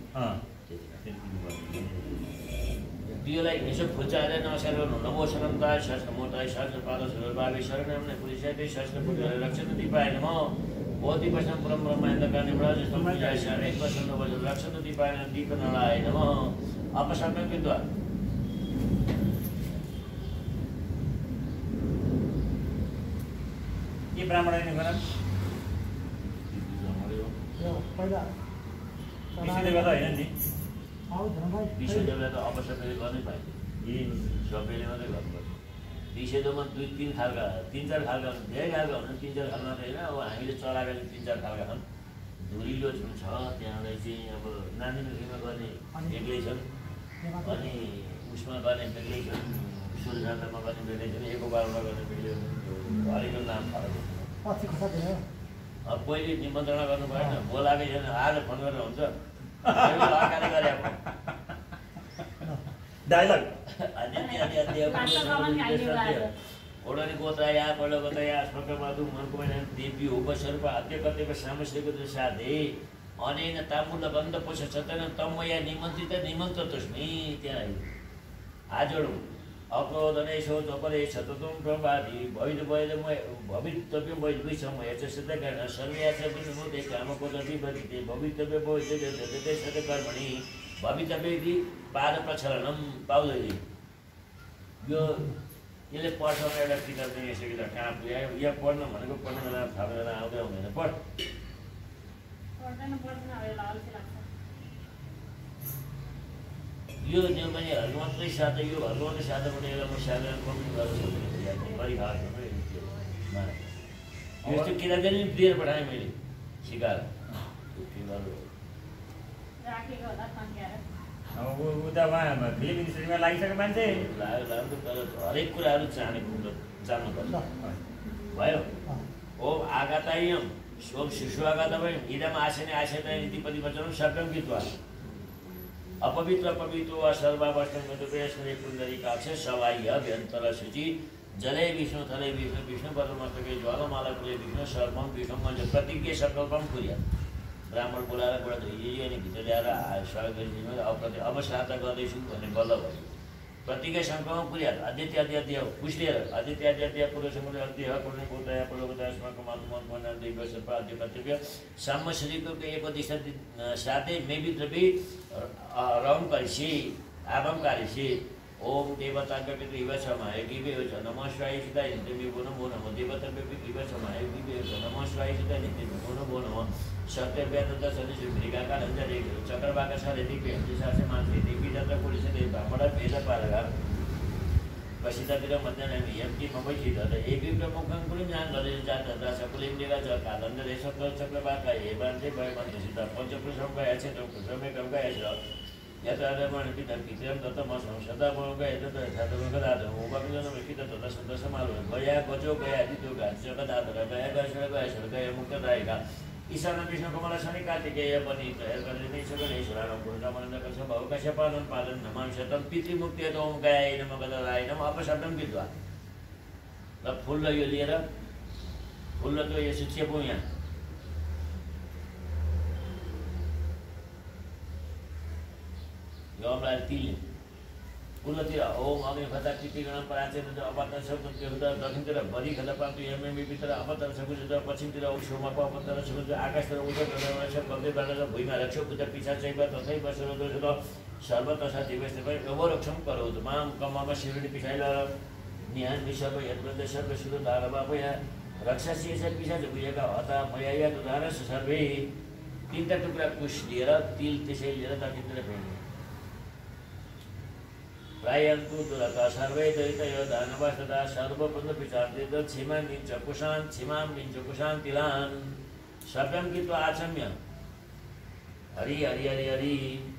दियोलाई यसो फुच्चाएर नमस्कार गर्नु नमो शरणताय सहस्रमूर्ताय सहस्रपादशरभावे शरणं पुरुषाय सहस्रपुत्रले रक्षण दीपाय नमः भौति पश्यं परम ब्रह्माण्डकानि ब्रह्मजस्तम पूजाय शरणे पश्यं वज्र रक्षण दीपाय दीपनलाय नमः अपसर्पं कृत्वा के ब्राह्मणले गरन पहिला विशेषदेवता होइन नि आऊ धनभाइ विषयदेवलाई त अब सबैले गर्नै पाइन्छ यी सबैले मात्रै गर्नुपर्छ विषयदेवमा दुई तिन खालका तिन चार खालका धेरै खालका हुन्छन् तिन चार खालका मात्रै होइन अब हामीले चलाएका चाहिँ तिन चार खालका छन् धुरिलो जुन छ त्यहाँबाट चाहिँ अब नानी नुखीमा गर्ने बेग्लै छन् अनि उसमा गर्ने बेग्लै छन् सूर्यशान्तमा गर्ने बेग्लै छन् एकोबारमा गर्ने बेग्लै छन् अलिकति नाम फरक हुन्छ पछि खसा दियो अब पहिले निमन्त्रणा गर्नु भएन बोलाएकै छैन आज फोन गरेर हुन्छ लगाएर गरे अब डायलग ओडनी गोत्रा या पहिलो गोत्रा या स्वर्गमाधु मनको महिना देवी उपस्वरूप अद्य कर्तव्य सामस्यको साधे अनेन तामुल गन्ध पोष चतन तमया निमन्त्रित निमन्त्रतस्मि त्यहाँ आजोडु अक्रोदनेशो जपरेश ततुम प्रभाति भविद वैदम भवितव्य वैद्विषम यचसित गर्न सर्वयाच विष्णुते कामको दति बदिते भवितव्य वैद्यते सत कर्मणि भवितव्य इति पाद प्रक्षालनम पाउँदै यो यसले पढ्छौँ एउटा टिका पनि यसरी त कहाँ पुर्यायो यहाँ पढ्न भनेको पढ्ने बेला थाहा बेला आउँदै आउँदैन पढ यो जो पनि हनुमन्तै साथै यो हनुमन्तै साथबाट एउटा म साधारण कम्प्लिट गर्न सक्छु परिखाएको यस्तो किताब पनि दिएर पठाएँ मैले सिकाएर अब ऊ त उहाँ फिल्म इन्डस्ट्रीमा लागिसकेको मान्छे लाग्यो लाग्यो तर हरेक कुराहरू जानेको जान्नुपर्छ भयो ओम आगातायम सोम शिशु आगातवयम इदम आसेने आसेने इतिपति वचनं शब्दं गीत्वा अपवित्र पवित्रो वा सर्वावस्थं मधुपेश्वरे पुण्डरीकाक्षे सवाह्य अभ्यन्तर शुचि जले विष्णु थले विष्णु विष्णु पद्मस्तके ज्वालामाला कुले विष्णु सर्वं विष्णु मञ्च प्रतिज्ञ संकल्पं कुर्यात् ब्राह्मण बोलाएर गएर धोइयो अनि भित्र ल्याएर स्वागत गरिदिनु अप्रति अब श्राद्ध गर्दैछु भन्ने बल्ल भयो प्रतिज्ञा सङ्कल्पमा पुर्यात् आदित्य आदित्य पुष्टेर आदित्य आदित्य पुरुषमुले अध्यय पुण्य गोत्रया पुरोगतास्माको मातुमन दुई वर्ष आद्य कर्तव्य साम्य शरीरको एक दिशा साथै मेबित्रपि रौन परिषि आभम कार्यषि ओम देवताभ्य पितृव समाय गिवे च नमः शिवाय सीता नित्यं नमो नमः देवताभ्य पितृव समाय गिवे च नमः शिवाय सीता नित्यं नमो नमः सत्य वेदता सदस्य मृगाका अंजरे चक्रवाका सारे दिव्य दिशासे मानसी दिव्य जात्रा पुलिस दे बड़ा वेद पारगा वसितातिर मध्याह्न यम्ति ममै छित एक प्रमुखं कुल ज्ञान गरे जात दास कुलिंदेगा ज कालंदरे सत्र चक्रवाका एवं से भय मन सीता पंचपुरुषं का ऐसे तो समय कम का ऐसा यथार्मण पिता पितरं दत्तमसं सदा भोग यत यथार्मगदाद उपापिनं विकित तत सद समारो गया गजो गया दितो गा जगदाद गया गशर गया गया मुक्तदायिका ईशान विष्णु कमल शनि कार्तिकेय पनीत हेर्कलिनी सकलेश्वराणं पूर्णमनन्दक स्वभाव कश्यपानं पादं नमामि शतं पितृमुक्ते ओम गाय नमः गदाय नमः अपशब्दं विद्वा ल फुल यो लिएर फुल त यो शिक्षक हो यहाँ योमलाई तिल कुलतिर ओम अग्नि फता पितृगण पराचेन अवतार शब्द देवता दक्षिणतिर बरी खदा पान्तु एमएमबी भित्र अवतार सकुज पश्चिमतिर औषमा अवतार सकुज आकाशतिर उदर गगनश कब्दे बाणा भुइँमा रक्ष पुत्र पिछा चैव तथै बसरो दोषो सर्वतसा दिवस भए अवरक्षम करोतु माम कमम शिवनि पिछाइल निहान विसर्व यद्वन्द सर्व सुर धारवापया रक्षासी एस पिछा भुइँका हता मया या उदाहरण सर्वे तीनटा टुक्रा कुश लिएर तिल त्यसै लिएर दक्षिणतिर फेर्ने प्रायन्तु दुरता सर्वै दैतयो दानवस्तदा सर्वबन्ध विचार्दित छिमां निञ्च कुशान् छिमां निञ्च कुशान् तिलान् शब्दं गीत्वा आचम्य हरि हरि हरि हरि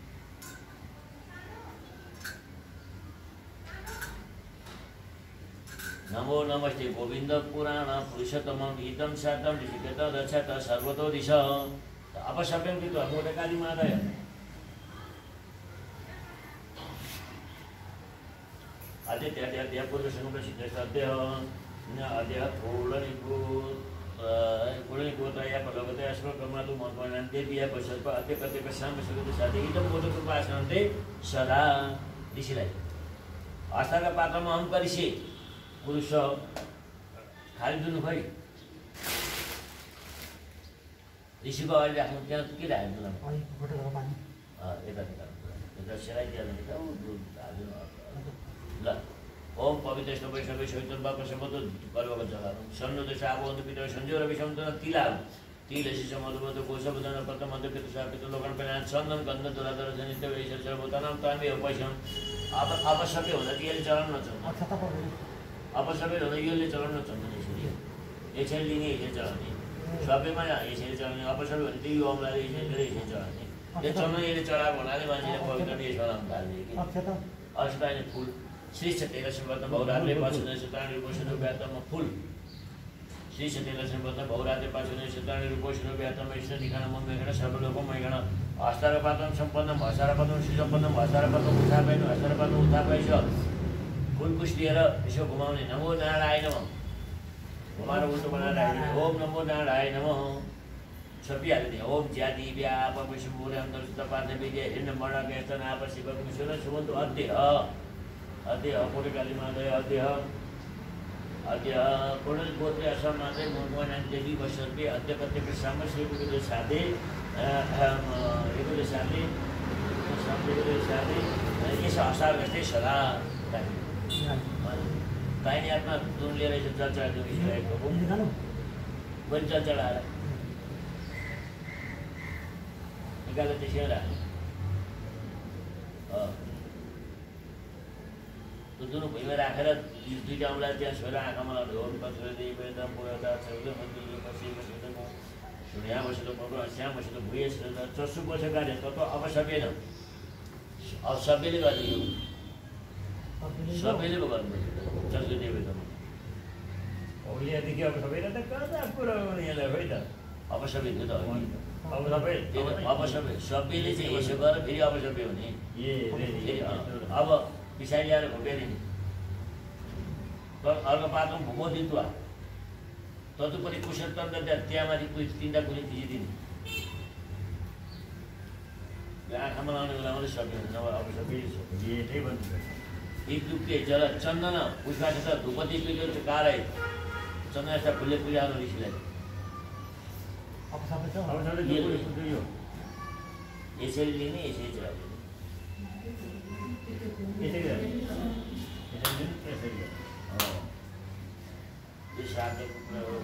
नमो नमस्ते गोविन्द पुराण पुरुषोत्तमं गीतं शातं ऋषिकेत रक्षत सर्वतो दिश अपशब्दं गीत्वा मोदकादि मादय आदित्य आदित्य पुरुषं सिद्धश्रद्धेय आद्य फूलनिको फूलनिकोतया पलवतया श्लोकमातु मन्वनन्ते दिया पशल्प आद्य कर्तव्य सामसगत साधे इदं मोदकृपासनन्ते सदा ऋषिलाई हस्तका पात्रमा हम गरिसे पुरुष खालिदिनु खै ऋषिको अहिले आफ्नो त्यहाँ के राख्नु यता यता सेलाइदिहाल्नु ल ओम पवित्र स्नो वैष्णव शैतन बाप समतो गर्वको जग्गा सन्नु दश आबो अन्त पितर संजोर विषम तिलाहरू तिलसी समधुमध कोशबदन पत्रमध पितुषापित लोकनपेन चन्दन गन्ध दुराधर जनित वैशेष भूतानाम तामे उपैसम अब अब सबै हुँदा कि यसले चलाउन नचल्ने अब सबै हुँदा यसले चलाउन नचल्ने यसरी यसरी लिने यसरी चलाउने सबैमा यसरी चलाउने अब सबै भने त्यही अमलाले यसरी यसरी चलाउने यो चल्न यसले चलाएको हुनाले मान्छेले पवित्र यो चलाउनु थाल्ने कि अस्तायन फुल श्री तेह्रसम्म भौराले पाँच सतानी रुपैयाँ व्यातमा फुल श्री तेह्रसम्म भौराले पाँच सतानी रुपैयाँ व्यातमा इष्ट निखान मन मेघन सर्वलोक मैगण हस्तारपातम सम्पन्नम हस्तारपातम सुसम्पन्नम हस्तारपातम उठापाइनु हस्तारपातम उठापाइछ फुलकुस लिएर यसो घुमाउने नमो नारायण घुमाएर उल्टो बनाएर राख्ने ओम नमो नारायण नमः छपिहाल्यो नि ओम ज्याति व्यापक विष्णुपुर अन्तर्गत पार्थ विद्या हिण्ड मर्ण व्यस्त नाप शिव विष्णु सुमन्त अध्यय अध्यय पूर्णकाली माधय अध्यय अध्यय पूर्ण गोत्रे असम माधय मोहन देवी वसर्पे अध्यय कत्यपि साम श्री गुरुदेव साधे एकोले साधे साधे साधे यस असार गर्दै सदा दाहिने हातमा दुन लिएर जल चढाएको विषयको पनि जल चढाएर निकालेर त्यसै राख्ने त्यो दुनु भुइँमा राखेर दुईवटा औँलाई त्यहाँ छोएर आँखामा ढोल पछुरी वेदम पुरता छेउले मन्दिरले बसी बसेर म यहाँ बसेर पक्रो त्यहाँ बसेर भुइँ छेर चसु बसेर गाडे त अब सकेन अब सबैले गर्ने यो सबैले पो गर्नुपर्छ चसु देवेदमा ओलियादेखि अब सबैलाई त कहाँ कुरा गर्ने यसलाई है त अब सबै थियो त अब सबै अब सबै सबैले चाहिँ यसो गरेर फेरि अब सबै हुने ए अब पिछाडि ल्याएर घोपेरि तर अर्को पातमा भुमो दिन्थ्यो तदुपरि कुशलतन्त्र त्यहाँमाथि तिनवटा कुली थिचिदिने आँखामा लाउने बेला मात्रै सक्यो भने नभए अब सबै यही भन्नु एक दुप्के जल चन्दन उसबाट त धुपति पिल्यो कारै चन्दन यस्ता फुलले पुर्याउनु ऋषिलाई यसरी लिने यसरी चलाउने यो श्राद्धको कुरा हो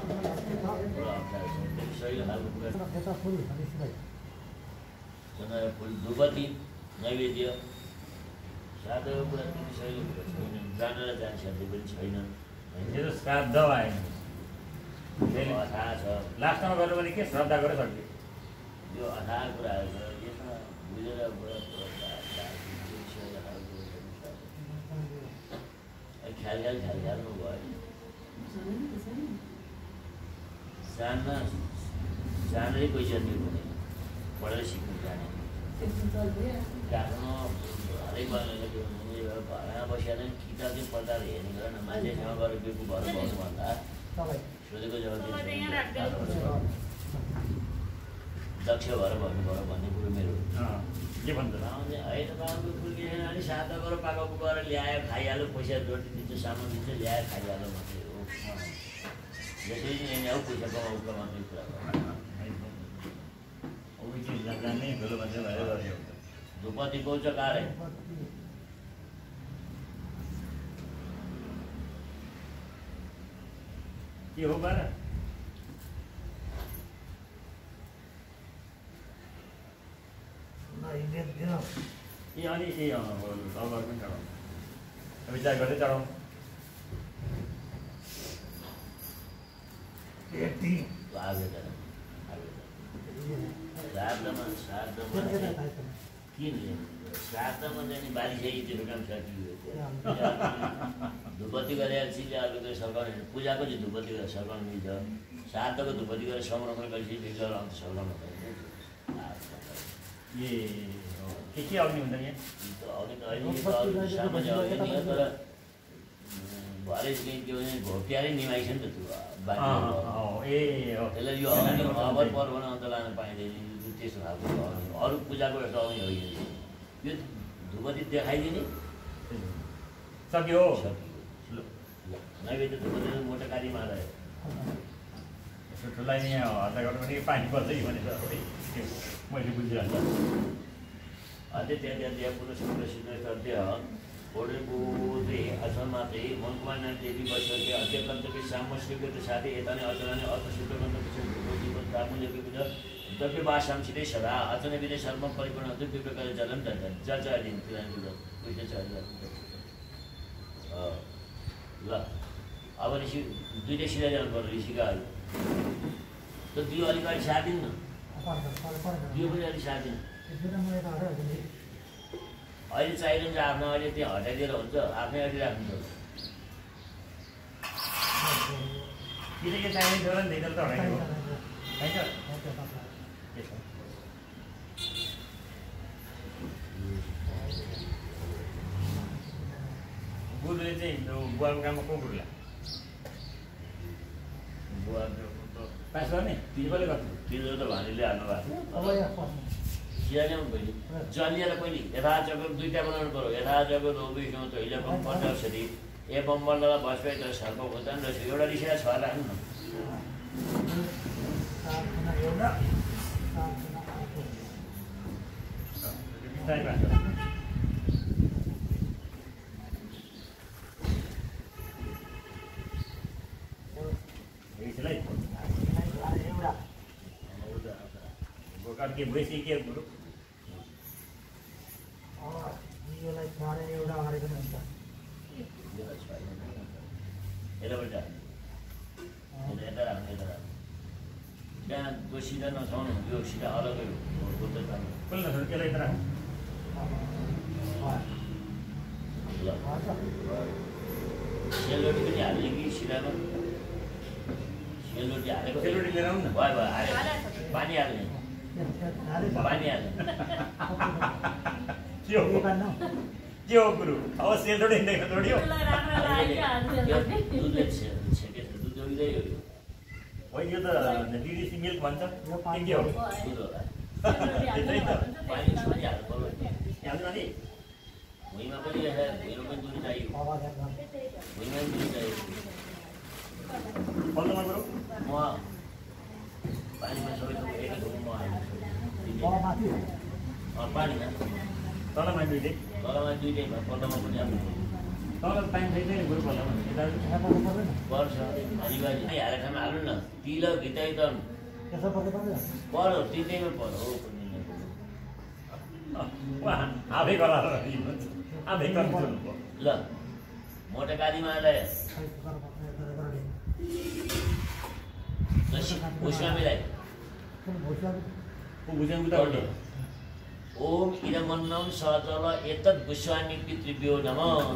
सही खालको कुरा फुल धुपति नैवेद्य श्राद्धको कुरा पनि सही कुरा छैन जानेर जान्छ पनि छैन यो श्राद्ध आएन थाहा छ लास्टमा गर्नु भने के श्रद्धा गरेर सक्यो यो अथाह कुराहरू छ यसमा बुझेर ख्याल ख्याल ख्याल ख्याल्नु भयो जान्न जानै पैसा दिनु हुँदैन पढेर सिक्नु जाने आफ्नो हरेक घरमा बसेर किताब चाहिँ पढ्दा हेर्ने गरेर मान्छेसँग गएर बेकु भएर भन्नुभन्दा सोधेको जवाब दक्ष भएर भन्नुभयो भन्ने कुरो मेरो के भन्छ होइन बाबुको फुर्की छैन अनि सादा गरेर पाकाको गएर ल्यायो खाइहाल्यो पैसा जोड्ने दिन्छ सामान दिन्छ ल्यायो खाइहाल्यो मात्रै हो यसरी नै यहाँ पैसा कमाउनुको मात्रै कुरा हो धुपति पाउँछ कारै के हो बाह्र ए अनि ए लगभग पनि चढाउँ विचार गर्दै चढाउँ श्राद्धमा श्राद्धमा किन श्राद्धमा चाहिँ बालिसकेको काम सकियो धुपति गरेर चिजले अर्को सघाउने पूजाको चाहिँ धुपति गरेर सघाउनु मिल्छ श्राद्धको धुपति गरेर संरक्षण गरेपछि भित्र अन्त सघाउनु पर्छ ए के के आउने हुन्छ यहाँ अघि त अहिले सामान्य अघि नि तर भरे चाहिँ के भने घोप्ट्याएरै निभाइछ नि त त्यो ए त्यसलाई यो अग्नि अवर पर्व अन्त लान पाइँदैन त्यस्तो खालको अरू पूजाको एउटा अग्नि होइन यो धुपति देखाइदिने सक्यो नैवेद्य धुपति मोटो कालीमा रह्यो ठुलाई यहाँ हल्ला गर्नु पनि पानी पर्छ कि भनेर मैले बुझिहाल्छ अझै त्यहाँ त्यहाँ त्यहाँ पुनः पुनः सिद्ध ओडेबोधे असमाते मनकुमार देवी वर्षके अध्यकन्तके सामस्यके साथै यता नै अचलाने अर्थसिद्ध गन्तव्य भूतिपद तामुल्यके विध द्रव्य भाषांसितै सदा अचन विधे सर्व परिपूर्ण द्रव्य प्रकार जलम दर्जन जल दिन तिलान विध दुईटा चार ल अब ऋषि दुईटा सिधा जानु पर्यो ऋषिकाहरू त दियो अलिक अलिक साथ दिनु न दियो पनि अलिक साथ दिनु अहिले चाहिने हुन्छ आफ्नो अहिले त्यहाँ हटाइदिएर हुन्छ आफ्नै अघि राख्नु किन के चाहिने थियो नि त हटाइदिनु गुरुले चाहिँ बुवाको काममा को गुरुला बुवा पास गर्ने तिमीले गर्नु तिम्रो त भानीले हाल्नु भएको सियाने पहिले जलिएर पहिले यथा जगत दुईटा बनाउनु पर्यो यथा जगत रोबिसो तैले पञ्चाक्षरी एवं मण्डल बस्बै त सर्प खोज्दा रहेछ एउटा ऋषिलाई छ राख्नु न के भइसक्यो के गुरु यसलाई छाडे एउटा अगाडिको नि हुन्छ यताबाट यता राख्नु यता राख्नु त्यहाँ त्यो सिधा नछाउनु यो सिधा अलगै हो बुद्ध काम कसले नछाउनु त्यसलाई यता राख्नु ल सेलरोटी पनि हाल्ने कि सिधामा सेलरोटी हालेको सेलरोटी लिएर आउनु न भयो भयो हाले पानी हाल्ने पानी हाल्ने के हो के हो गुरु अब सेलरोटी देख्न छोड्यो दुधले छेकेछ दुध जोगिँदै हो यो होइन यो त डिडिसी मिल्क भन्छ के हो दुध होला पानी पनि हाल्नु पर्यो हाल्नु अनि भुइँमा पनि भुइँमा पनि दुध चाहियो भुइँमा पनि दुध चाहियो बल्लमा गुरु म पानीमा सबै सबै एकै ठाउँमा म हाल्छु पानीमा तलमा दुईटै तलमा दुईटै भयो पल्लोमा पनि हाल्नु तल पानी छैन गुरु बल्लमा पर्छ अनिवार्य हालेर ठाउँमा हाल्नु न तिल भित्रै त पर्यो तिनटैमा पर्यो आफै गराएर आफै गर्नु ल मोटा कालीमालाई भुस्वामीलाई ओम इदमन्नम सचल एतत् भुस्वामी पितृभ्यो नमः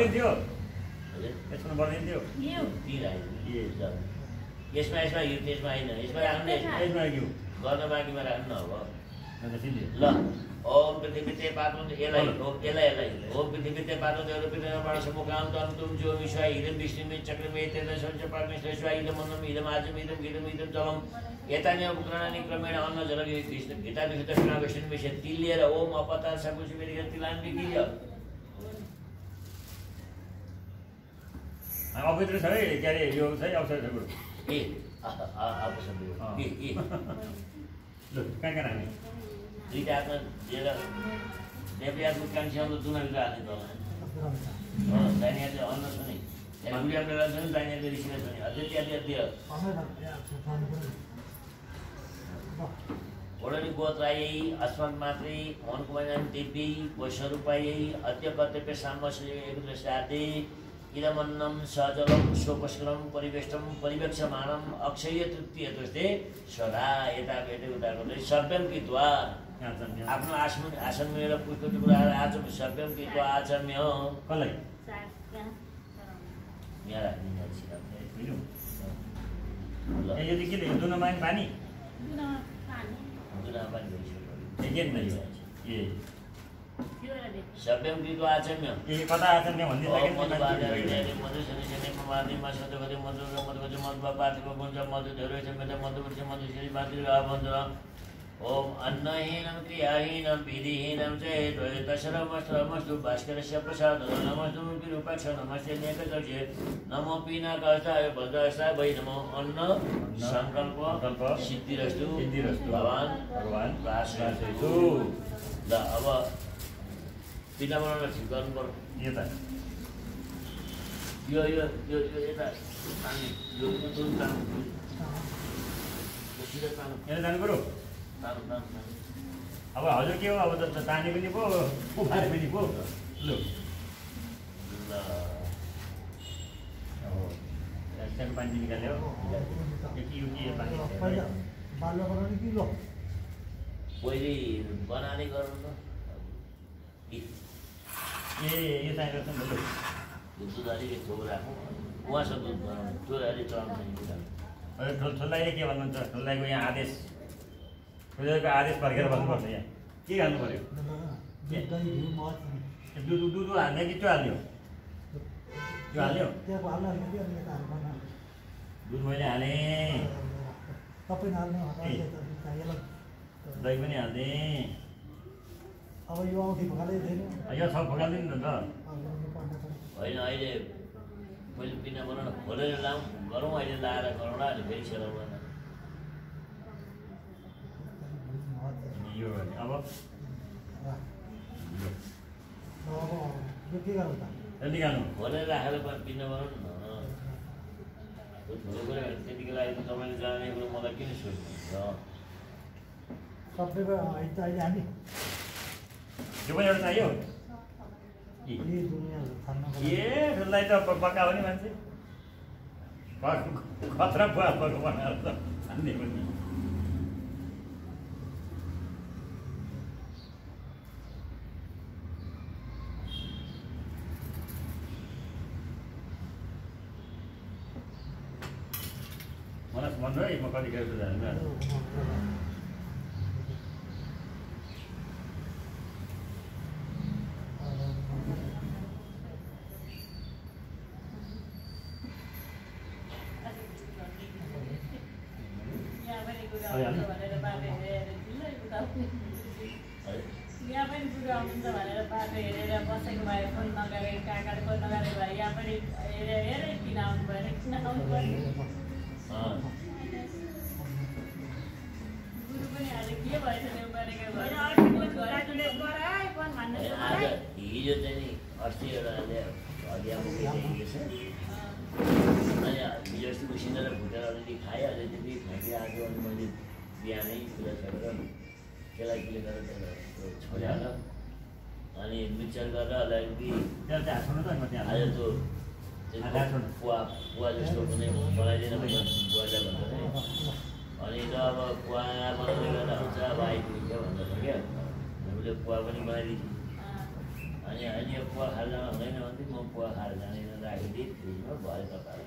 यसमा यसमा यो त्यसमा होइन यसमा राख्नु गर्न बाँकीमा राख्नु अब ल ओम पृथ्वी पातो यसलाई यसलाई यसलाई ओम पृथ्वी पातो देवपृथ्वीबाट समुखाम तन्तुम जो विश्वाय इदम विष्णुमे चक्रमे तेन संच परमेश्वर विश्वाय इदम अन्नम इदम आजम इदम इदम इदम चलम एतानि उपकरणानि क्रमेण अन्न जल घिताभित्र कृष्ण विषय तिल लिएर ओम अपतार सकुश मेरी तिलान बिकियो अभित्र छ है के अरे यो चाहिँ अवसर छ गुरु ए अवसर ए ए ल कहाँ कहाँ राख्ने दुईटा हातमा लिएर देवयाद कान्छी दुनाभित्र हाल्ने त दाहिने हातले अन्न छ नि त्यहाँ गुडियाले रहेछ नि दाहिने हातले ऋषिले छ नि अझै त्यहाँ ओडनी गोत्रायै अस्मत् मात्रै मनकुमार देवी वैश्वरूपायै अद्य कर्तव्य सामस्य एकदृष्टादे इदमन्नम सजलम सोपस्करम परिवेष्टम परिवेक्षमाणम अक्षय तृतीय दृष्टे सदा यता यता उता गर्दै सभ्यम कृत्वा आफ्नो आसन आसन मिलेर पुष्प टुक्रा आज सभ्यम कृत्वा आचम्य कसलाई यहाँ राख्ने ल यदि के दुनमा पानी दुना पानी भइसक्यो के नै ए सभ्यम कृत्वा आचम्य ए कता आचम्य भन्दिन मधुबाले मधु सने प्रमाणमा सदगते मधु मधुवच मधुबा पाठको गुन्छ मधु धेरै छ मेटा मधुवच मधु श्री बातिर आबन्धन ओम अन्नहीनं क्रियाहीनं विधिहीनं च द्वैतशरमस्त्रमस्तु भास्करस्य प्रसाद नमस्तु विरूपाक्ष नमस्ते नेकदर्शे नमो पिनाकाशाय वज्राशाय वै नमो अन्न संकल्प सिद्धिरस्तु भगवान् भगवान् प्रार्थयतु ल अब पिना बनाउन ठिक गर्नु पर्यो यता यो यो यो यो यता तान्ने यो जुन तान्नु यो सिधा तान्नु यहाँ जानु पऱ्यो तान्नु तान्नु तान्नु अब हजुर के हो अब त ताने पनि पो उफारे पनि पो लु ल अब सानो पानी निकाल्यो यो के यो के पानी पहिला बाल्य बनाउने कि लो पहिले बनाने गर्नु त ए यो चाहिएको छ नि लु यो दुध अलिकति थोक राखौँ उहाँसँग दुध बनाउनु त्यो अलिक चलाउनु छैन अहिले ठुल ठुल्दाइले के भन्नुहुन्छ ठुल्दाइको यहाँ आदेश ठुल्दाइको आदेश फर्केर बस्नुपर्छ यहाँ के गर्नु पऱ्यो दही घिउ मद दुध दुध हाल्ने कि त्यो हाल्यो त्यो हाल्यो त्यहाँको हाल्न अलिकति अनि यता हाल्नु दुध मैले हालेँ सबै हाल्ने दही पनि हालिदिएँ अब यो औँठी भगालै थिएन यो छ फकाल्दिनु नि त होइन अहिले पहिले पिना बनाउन खोलेर लाउँ गरौँ अहिले लाएर गरौँला अनि फेरि सेलाउँ यो अब यो के गर्नु त निकाल्नु खोलेर राखेर पिना बनाउनु न ठुलो कुरा त्यतिको लागि त तपाईँले जाने कुरो मलाई किन सोध्नुहुन्छ सबैको अहिले अहिले हामी यो पनि एउटा चाहियो यी दुनियाँ खान्न ए ठुल्दाइ त पकायो नि मान्छे खतरा बुवा पकाएको बनाएर त खाने पनि मलाई भन्नु है म कति खेर जानु यहाँ पनि बुढो आउनुहुन्छ भनेर बाटो हेरेर बसेको भए फोन नगरेर काकाले फोन नगरेको भए यहाँ पनि हेरेर हेरेर किन आउनु पऱ्यो किन आउनु पऱ्यो गुरु पनि आज के भएछ त्यो गरेको भएर आज हिजो चाहिँ नि अस्ति एउटा हरियाको अनि हिजो अस्ति उसिनेर भुटेर अलिअलि खाएँ अझै त्यति फ्याँकिआएको अनि मैले बिहानै कुरा छोडेर केलाई केले गरेर छोड्याएर अनि मिक्सर गरेर अलिअलि आज त्यो पुवा पुवा जस्तो कुनै बनाइदिएन भने बुवालाई भन्दा अनि त अब पुवा बनाउँदै गर्दा हुन्छ अब आइपुग्यो भन्दा क्या हामीले पुवा पनि बनाइदिन्छु अनि अहिले यो पुवा खाएर जानु हुँदैन भन्दै म पुवा खाएर जाने राखिदिएँ फ्रिजमा भरे तपाईँलाई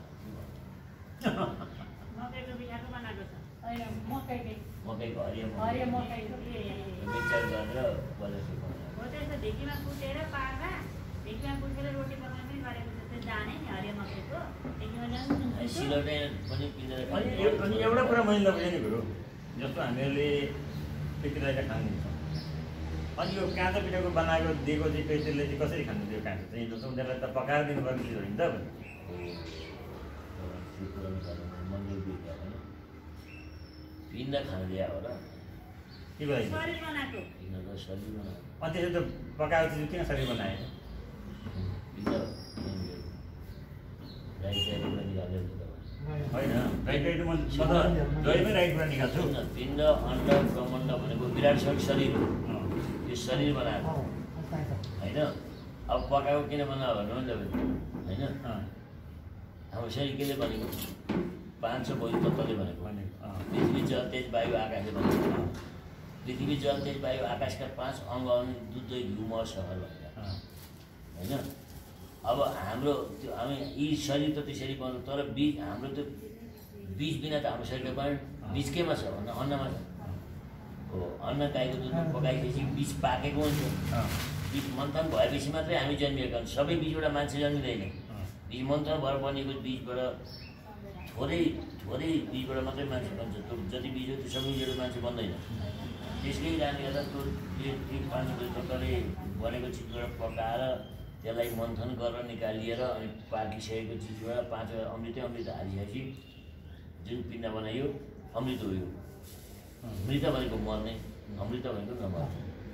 मकैको बिहाको बनाएको छ होइन मकैकै मकैको हरियो हरियो मकैको मिक्सर गरेर बजारको हो त्यसो ढिकीमा कुटेर पारमा ढिकीमा कुटेर रोटी पकाउने पनि गरेको छ त्यो जाने नि हरियो मकैको ढिकीमा ल्याउनु सिलौटे पनि किनेर अनि अनि एउटा कुरा मैले नबुझेँ नि गुरु जस्तो हामीहरूले पितृलाई खानुहुन्छ अनि यो काँचो पिठाको बनाएको दिएको चाहिँ त्यसले चाहिँ कसरी खानु त्यो काँचो चाहिँ जस्तो उनीहरूलाई त पकाएर दिनुपर्ने चिज होइन त पिण्ड खान दिया हो र के भयो शरीर बनाएको पिण्ड त शरीर बनाएको अनि त्यसो त पकाएको चिज किन शरीर बनाए पिण्ड राइट साइडबाट निकालेर होइन राइट राइट म त जहिले राइटबाट निकाल्छु पिण्ड अण्ड ब्रह्माण्ड भनेको विराट शरीर हो यो शरीर बनाएको होइन अब पकाएको किन बनायो भन्नु नि तपाईँ होइन हाम्रो शरीर केले बनेको पाँच सौ भोलि तत्त्वले भनेको पृथ्वी जल तेज वायु आकाशले भनेको पृथ्वी जल तेज वायु आकाशका पाँच अङ्ग अनि दुध दही घिउ मह सहर भनेर होइन अब हाम्रो त्यो हामी यी शरीर त त्यसरी बनाउँछ तर बिज हाम्रो त्यो बिज बिना त हाम्रो शरीरले बन्यो बिज केमा छ भन्दा अन्नमा छ हो अन्न गाईको दुध पकाएपछि बिज पाकेको हुन्छ बिज मन्थन भएपछि मात्रै हामी जन्मिएका हुन्छ सबै बिजबाट मान्छे जन्मिँदैन बिज मन्थन भएर बनेको बिजबाट थोरै थोरै बिजबाट मात्रै मान्छे बन्छ त्यो जति बिज हो त्यो सबै बिजबाट मान्छे बन्दैन त्यसकै कारणले गर्दा त्यो तिन पाँच बजी तत्त्वले बनेको चिजबाट पकाएर त्यसलाई मन्थन गरेर निकालिएर अनि पाकिसकेको चिजबाट पाँचवटा अमृतै अमृत हालिसकेपछि जुन पिण्ड बनाइयो अमृत हो यो मृत भनेको मर्ने अमृत भनेको नमर्ने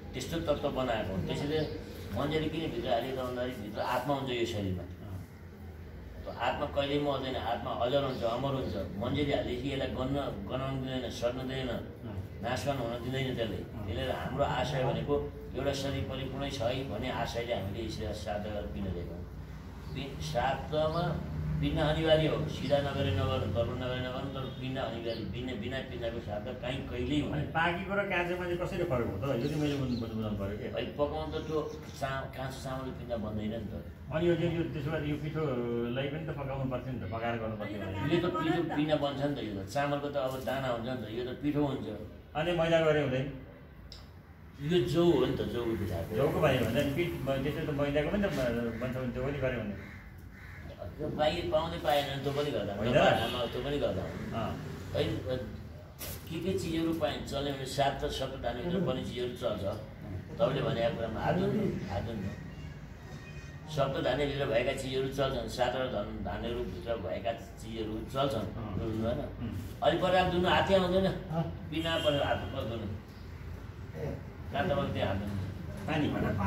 त्यस्तो तत्त्व बनाएको हो। त्यसैले मन्जरी किन भित्र हालेको भन्दाखेरि भित्र आत्मा हुन्छ यो शरीरमा। आत्मा कहिल्यै मर्दैन, आत्मा अजर हुन्छ, अमर हुन्छ। मन्जरी हालेपछि यसलाई गन्न गनाउनु दिँदैन, सर्न दिँदैन, नाशवान हुन दिँदैन त्यसले। त्यसले हाम्रो आशय भनेको एउटा शरीर परिपूर्णै छ है भन्ने आशयले हामीले यसरी श्राद्ध गरेर पिण्ड दिएको। श्राद्धमा पिण्ड अनिवार्य हो, सिधा नगरे नगर्नु, तर्पण नगरे नगर्नु, तर पिण्ड अनिवार्य। बिना बिना पिण्डको श्राद्ध कहीँ कहिल्यै हुँदैन। पाकेको र काँचोमा चाहिँ कसरी फरक हो त? यो चाहिँ मैले बुझाउनु पऱ्यो कि अहिले पकाउनु त त्यो चा काँचो चामलको पिण्ड बन्दैन नि त। अनि यो चाहिँ यो त्यसो भए यो पिठोलाई पनि त पकाउनु पर्थ्यो नि त, पकाएर गर्नु पर्थ्यो भने। यो त पिठो पिण्ड बन्छ नि त। यो त चामलको त अब दाना हुन्छ नि त, यो त पिठो हुन्छ। अनि मैदा गरे हुँदैन? यो जौ हो नि त, जौको पिठा। जौको भयो भने पिठ त्यसो त मैदाको पनि त बन्छ भने जौ पनि गऱ्यो भने बाहिर पाउँदै पाएन त्यो पनि गर्दा आमा त्यो पनि गर्दा है। के के चिजहरू पाइन्छ चल्ने भने सात र सत्र धानेभित्र पनि चिजहरू चल्छ। तपाईँले भनेको कुरामा हातुन हातुन सप्त धानेभित्र भएका चिजहरू चल्छन्, सातवटा धन धानेहरूभित्र भएका चिजहरू चल्छन् होइन। अलिक परेर दुनु हातै आउँदैन, बिना परेर हात पर्दैन कहाँ तपाईँ त्यहाँ हाल्नु पानी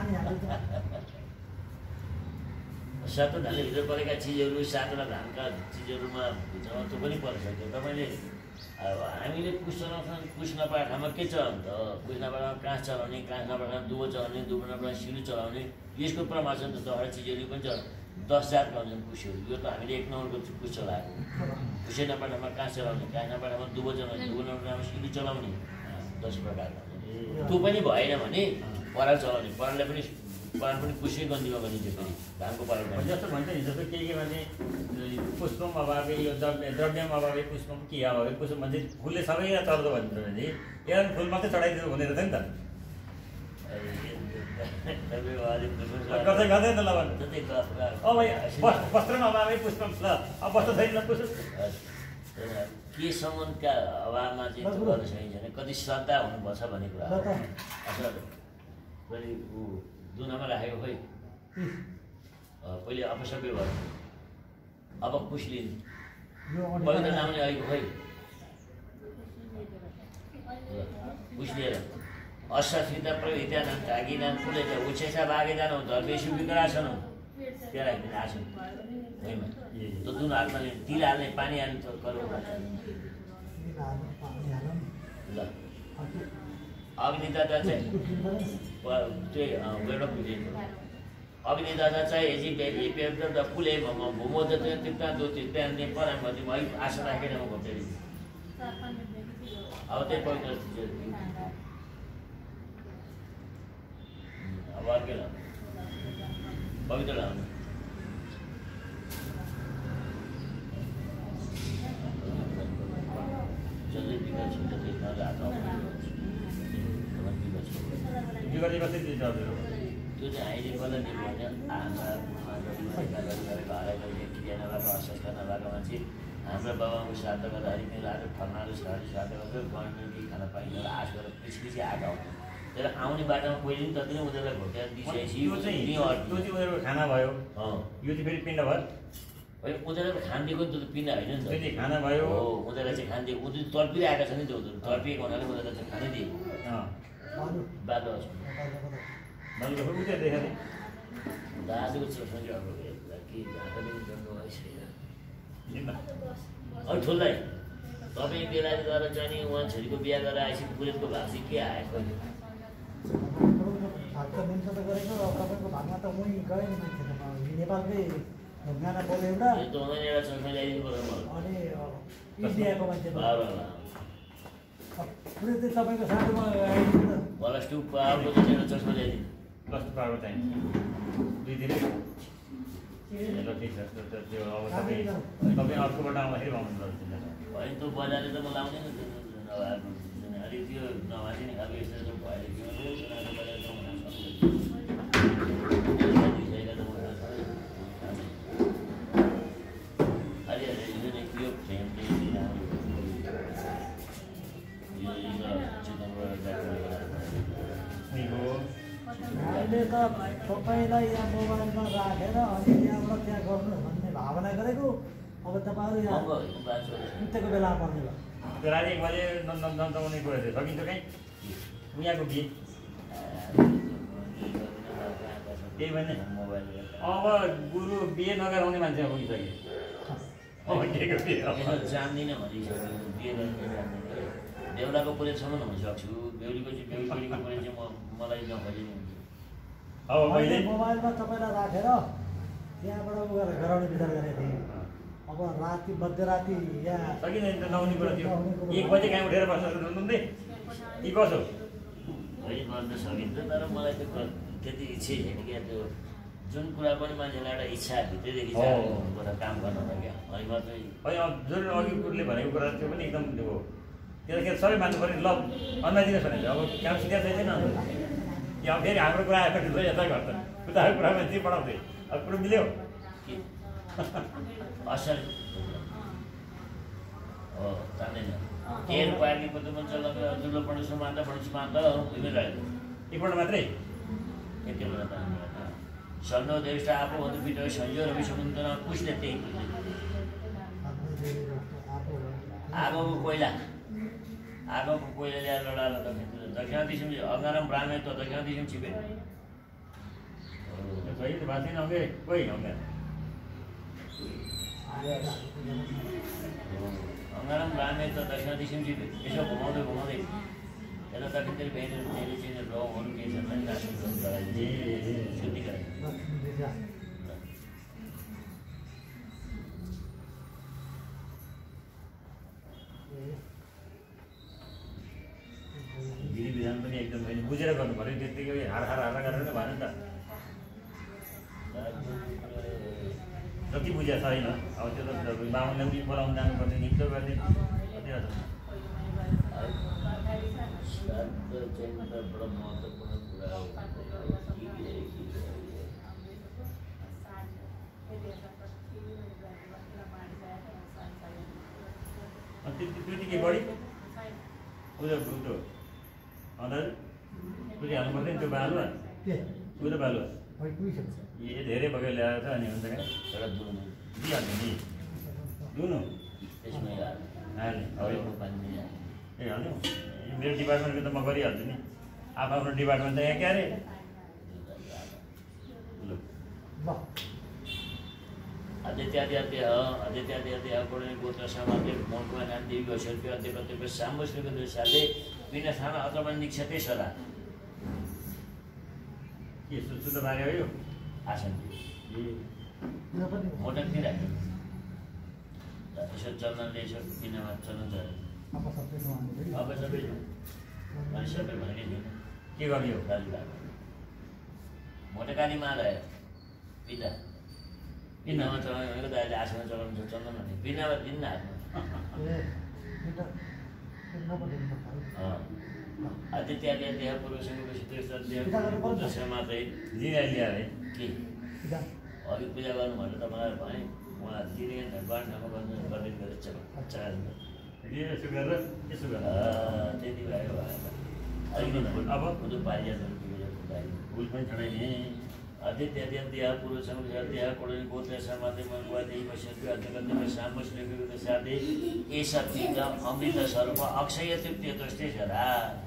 सातवटा धानेभित्र परेका चिजहरू सातवटा धानका चिजहरूमा भित्रमा त्यो पनि परिसक्यो। तपाईँले अब हामीले कुस चलाउँछौँ, कुस नपाएको ठाउँमा के चलाउनु त? कुस नपाएकोमा काँस चलाउने, काँस नपाएकोमा दुबो चलाउने, दुबो नपाएकोमा सिलु चलाउने, यसको क्रममा छ नि त। दसवटा चिजहरू पनि चलाउने, दस जातका हुन्छन् कुसहरू। यो त हामीले एक नम्बरको कुस चलाएको। कुसै नपाएको ठाउँमा काँस चलाउने, काँस नपाएको ठाउँमा दुबो चलाउने, दुबो नपाएको ठाउँमा सिलु चलाउने, दस प्रकारका। त्यो पनि भएन भने पराल चलाउने, पराललाई पनि पराल पनि कुसै गन्तीमा गरिन्छ। फेरि धानको पराल जस्तो भन्छ नि, जस्तो के के भने पुष्पम अभावे यो द्रव्य द्रव्यम अभावे पुष्पम के अभावे पुष्प भन्छ फुलले सबैलाई चढ्दो भन्छ भने एउटा फुल मात्रै चढाइदिनु हुने रहेछ नि त। गर्दै गर्दै त ल अब वस्त्रमा अभावे पुष्पम ल अब वस्त्र छैन पुष्प के सम्बन्धका अभावमा चाहिँ त्यो गर्न सकिन्छ भने कति श्रद्धा हुनुपर्छ भन्ने कुरा हो। पहिले ऊ दुनामा राखेको खोइ पहिले अपसभ्य भयो, अब कुस लिने पवित्र लाउने अहिलेको खोइ कुस लिएर अश्वसिता प्रवित्यान ढाकिदान पुलेता उच्छेसा भागेदान धर्मेशु विकरासन त्यसलाई आसन होइन त्यो दुन हातमा तिल हाल्ने, पानी हाल्ने त करो ल। अग्निदाता चाहिँ त्यही एउटा बुझेको अग्निदाता चाहिँ यजी हेपेर पुले भूमोद त्यता दो त्यता ने परामति मै आशा राखेर म घटेरी अब त्यही पवित्र अब अर्कै लाउनु पवित्र लाउनु जसले विकास हुन्छ त्यसमा हात त्यो चाहिँ अहिले कसलाई दिनु भने आमा गरेको हराइरहेको क्रिया नभएको अस्वस्थ नभएको मान्छे हाम्रो बाबाको श्राद्ध गर्दाखेरि मेरो आज ठन्नाहरू श्राद्ध श्राद्ध गर्दै गभर्मेन्टले खाना पाइन्छ आश गरेर पछि पछि आएको हो। तर आउने बाटोमा पहिले पनि जति नै उनीहरूलाई घोटेर दिइसकेपछि त्यो चाहिँ त्यो चाहिँ उनीहरूको खाना भयो। यो चाहिँ फेरि पिण्ड भयो। होइन उनीहरूलाई खान दिएको नि त पिण्ड होइन नि त, खाना भयो हो। उनीहरूलाई चाहिँ खान दिएको उनीहरू तर्पिरहेको छ नि त, उनीहरू तर्पिएको हुनाले उनीहरूलाई चाहिँ खानै दिएको बाटो दाजुको चोटमा चाहिँ अब के हातले जन्म भइसकेन अरू ठुलै तपाईँ बेलायत गएर चाहिँ नि उहाँ छोरीको बिहा गरेर आएपछि बुलेटको भाग चाहिँ के आएको नेपालकै गाना बोले एउटा त्यो त हुँदैन, एउटा चस्मा ल्याइदिनु पर्छ मलाई अनि इन्डियाको मान्छे पुरै चाहिँ तपाईँको साथमा आइदिनु प्लस टू पावरको चाहिँ एउटा चस्मा ल्याइदिनु। प्लस टू पावर चाहिन्छ दुई दिनै ल ठिक छ। त्यो अब तपाईँ तपाईँ अर्कोबाट आउँदाखेरि भन्नु पर्छ होइन त्यो बजारले त म लाउँदैन अलिक त्यो नभए नि खालको यस्तो भएर अहिले त तपाईँलाई यहाँ मोबाइलमा राखेर अनि यहाँबाट त्यहाँ गर्नु भन्ने भावना गरेको। अब तपाईँहरू यहाँ नृत्यको बेला पर्ने भयो। त्यो राति एक बजे नचाउने कुरा थियो सकिन्छ कहीँ उहाँको गीत त्यही भने मोबाइल अब गुरु बिहे नगराउने मान्छे पुगिसक्यो अब के को बिहे यसो जान्दिनँ भनिसक्यो बिहे गर्ने जान्दिनँ बेहुलाको पुरेसम्म हुन सक्छु बेहुलीको चाहिँ बेहुलीको पुरे चाहिँ म मलाई नखोजिने हुन्छ अब मैले मैले मोबाइलमा तपाईँलाई राखेर त्यहाँबाट उ गरेर गराउने विचार गरेको थिएँ अब राति मध्यराति यहाँ सकिँदैन त नआउने कुरा थियो एक बजे कहाँ उठेर बस्न रुँदै कि कसो होइन गर्न सकिन्छ तर मलाई त्यो त्यति इच्छै छैन क्या त्यो जुन कुरा पनि मान्छेलाई एउटा इच्छा भित्रैदेखि चाहिँ काम गर्नु त क्या अनि मात्रै होइन अब जुन अघि कुरोले भनेको कुरा त्यो पनि एकदम त्यो हो त्यसलाई सबै मान्नु पऱ्यो ल अन्नाइदिनुहोस् भने अब काम सिधा छैन यहाँ फेरि हाम्रो कुरा आएको ठुलो यता गर्छ उताको कुरा मान्छे पढाउँदै अब कुरो मिल्यो के असल हो जान्दैन केयर पार्टी पनि चल्दा अझुलो पढ्छु मान्दा पढ्छु मान्दा भइरहेको एकपल्ट मात्रै एकैपल्ट त सन्नो देश आफू भन्दा पिठो संजो रवि समुद्र पुछ्ने त्यही आगोको कोइला आगोको कोइला ल्याएर लडाएर त दक्षिण दिशा अङ्गारम ब्राह्मण त दक्षिण दिशा छिपे सही त बात नहीं होंगे कोई होंगे अङ्गारम ब्राह्मण त दक्षिण दिशा छिपे यसो घुमाउँदै घुमाउँदै यता दक्षिणतिर भेटेर धेरै चाहिँ रौँहरू केही छ भने रासन गराइदिए शुद्धि गराइदिए विधि विधान पनि एकदम मैले बुझेर गर्नु पऱ्यो त्यतिकै हार हार हार गरेर नै भएन नि त जति बुझेको छैन अब त्यो त बाहुनले पनि बोलाउनु जानुपर्ने नृत्य गर्ने कतिवटा चाहिँ बडा महत्त्वपूर्ण कुरा हो त्यतिकै बढी उयो त्यो अन्दाज पुरी हाल्नु पर्दैन त्यो बालुवा उयो बालुवा ए धेरै बगेर ल्याएर छ अनि हुन्छ क्या एउटा दुनु दिइहाल्छु नि दुनु त्यसमै हाल्ने हरेकको पानी नै ए हाल्नु मेरो डिपार्टमेन्टको त म गरिहाल्छु नि आफ्नो आफ्नो डिपार्टमेन्ट त यहाँ क्या अरे ल आदित्यादित्य आदित्यादित्य कोणी गोत्र समाजे मोहकुमा नाम देवी गौशल्पी अध्यपत्यपे साम्बश्रीको दृश्यले बिना थाना अथवा निक्षते सदा के सुत्नु त माग्यो यो आसन ए मोटक नहीं राख्यो यसो चलनले यसो बिनामा चलन छ अब सबै अनि सबै भने के गर्ने हो दाजुभाइ मोटकाली मालायो बिना बिनामा चलाउने भनेको त अहिले आसनमा चलाउनु छ चल्दैन भने बिनामा दिन्न हातमा आदित्य देह पुरुषको दशमा चाहिँ लिएर ल्याएर है के अघि पूजा गर्नु भने त मलाई भने उहाँ दिने बाँड्नको गर्नु गरिदिनु गरेछ यसो गरेर यसो गरेर त्यति भयो अलिकति अब कुदो पारिजात फुल पनि चढाइने आदित्य देह पुरुषको देह कोणी गोत्र समाते मनकुवा देवी बस्यन्ति अध्यगन्ति साम्बस लेखेको साथै एसा तीर्थ अमृत स्वरूप अक्षय तृप्ति तस्तै छ रा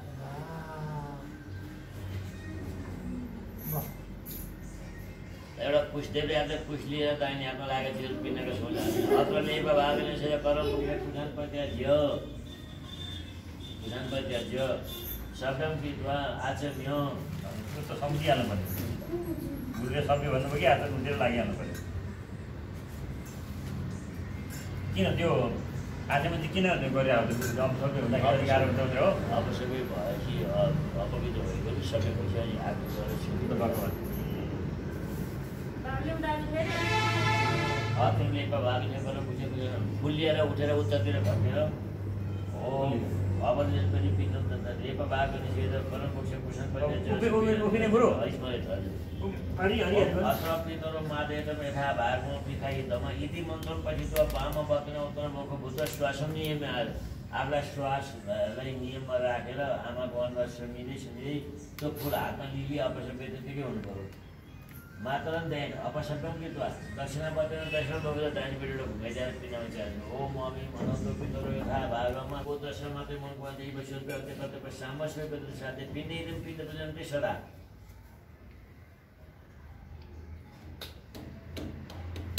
एउटा पुष्टले आज पुष लिएर दाहिने हातमा लागेको थियो पिनेको सोझा अत्र लेप भागले से करम पुग्ने कुसान पत्याज्य कुसान पत्याज्य शब्दम कृत्वा आचर्य त सम्झिहाल्नु पर्यो बुझेर सबै भन्नुभयो कि हात बुझेर लागिहाल्नु पर्यो किन त्यो आजमा चाहिँ किन गरे अब जम सबै हुँदाखेरि गाह्रो हुन्छ हो अब सबै भयो कि अपवित्र भएको सबै भइसक्यो अनि आगो गरेर छुट्टी भगवान् तिमीले भागले गरेर बुझे बुझेर फुल लिएर उठेर उत्तरतिर भनिदिएर हो अब पनि पिन्छ लेपा भाग निषेध परम पुरुष कुशन उभिने गुरु अश्रप्नितरो मादेत यथा भागमा पिखाइतमा इति मन्त्रम पठित्वा वाम बक्न उत्तर मुख भूत श्वासन नियम आफूलाई श्वासलाई नियममा राखेर आमाको अनुहार सुनिँदै सुनिँदै त्यो फुल हातमा लिली अपसभ्य त्यतिकै हुनु पऱ्यो मात्र देन अपसभ्यम कृत्वा दक्षिणापतिर दक्षिण बोकेर दाहिनेपट्टि घुमाइदिएर पिनामा चाल्नु ओ मम्मी मनन्तो पितरो यथा भागमा गोत्र मात्रै मनको देवी बस्यन्ति अध्यपत्यपे साम्बश्रेको साथै पिण्डैदम पिण्ड पूजन्ति सदा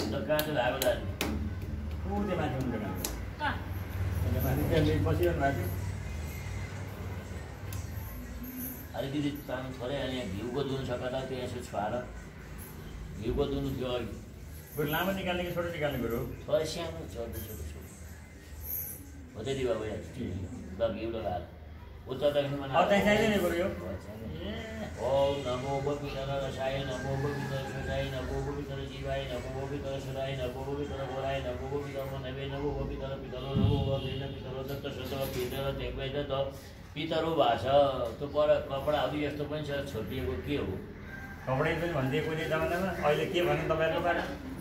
कहाँ चाहिँ भएको दाजु ऊ त्यो माथि हुन्छ कहाँ कहाँ त्यो माथि त्यहाँ बसिरहनु भएको थियो अलिकति तानु छोरे अनि यहाँ घिउको दुनु छ कता त्यो यसो छुवाएर घिउको दुनु थियो अघि बरु लामो निकाल्ने कि छोटो निकाल्ने कुरो छोरा सानो छोटो छोटो छोटो हो त्यति भए भइहाल्छ ल घिउ लगाएर उच्चदेखि अब चाहिँ चाहिँदैन कुरो यो ओम नमो पवित्र रसाय नमो पवित्र सुजाय नमो पवित्र जीवाय नमो पवित्र सुराय नमो पवित्र गोराय नमो पवित्र मनवे नमो पवित्र पितरो नमो पवित्र पितरो दत्त सत्व पितर तेक्वै दत्त पितरो भाषा त्यो पर कपडाहरू यस्तो पनि छ छोटिएको के हो कपडै पनि भनिदिए कुनै जमानामा अहिले के भन्नु तपाईँहरूको बारे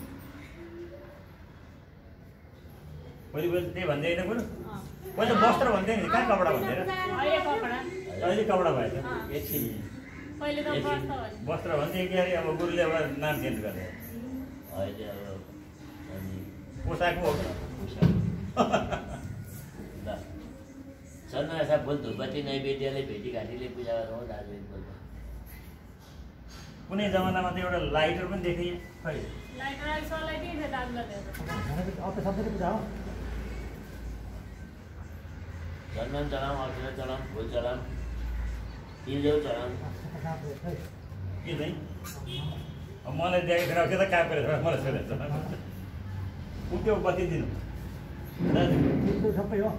पहिले पहिले त्यही भन्दै होइन कुरो पहिले वस्त्र भन्दै नि कहाँ कपडा भन्दैन अहिले कपडा अहिले कपडा भएछ एकछिन पहिले त वस्त्र भन्थ्यो। वस्त्र भन्थे कि अरे अब गुरुले एउटा नाम चेन्ज गर्ने अहिले अब अनि पोसाक हो ल चन्द्रनाथा फुल धुपबत्ती नैवेद्यले भेटीघाटीले पूजा गरौँ दाजु एकपल्ट कुनै जमानामा त एउटा लाइटर पनि देखेँ खै लाइट राखेर सलाई दिन्छ दाजुलाई दिएर अब त सधैँ पूजा हो चन्दन चलाऊँ अक्षर चलाऊँ फुल चलाऊँ तिलदेउ चलाऊँ के चाहिँ अब मलाई देखेर के त कापेर मलाई सोधेछ ऊ त्यो बत्ती दिनु दाजु त्यो सबै हो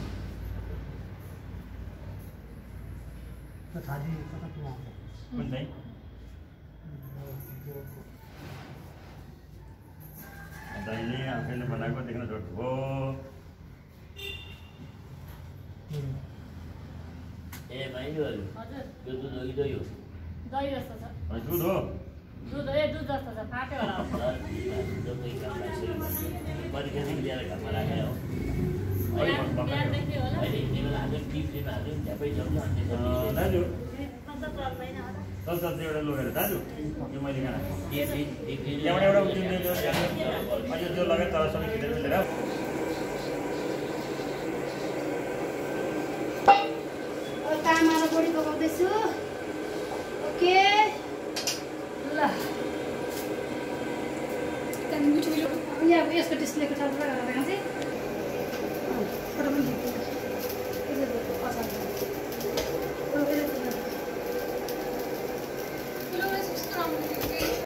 त्यो छाडी कता पुरा कुन चाहिँ दाइले आफैले बनाएको देख्न छोड्छु हो ए माइलीहरू हजुर यो दुध हो कि दही हो दही जस्तो छ दुध हो दुध ए दुध जस्तो छ फाट्यो होला कतिखेरदेखि ल्याएर घरमा राखेर हो बिहान बिहानदेखि होला अहिले तिमीलाई हाल्यो टिप्टीमा हाल्यो झ्यापै जम्नु अनि दाजु अन्त चल्दैन होला चल चल त्यो एउटा लगेर दाजु यो मैले कहाँ टिप्टी टिप्टी त्यहाँबाट एउटा उठ्यो त्यो अहिले त्यो लगेर तर सबै खिचेर मिलेर तामाको बोडी पकाउँदैछु ओके ल त्यहाँदेखि मिठो मिठो यहाँ यसको डिस्प्लेको ठाउँ पुरा गरेर चाहिँ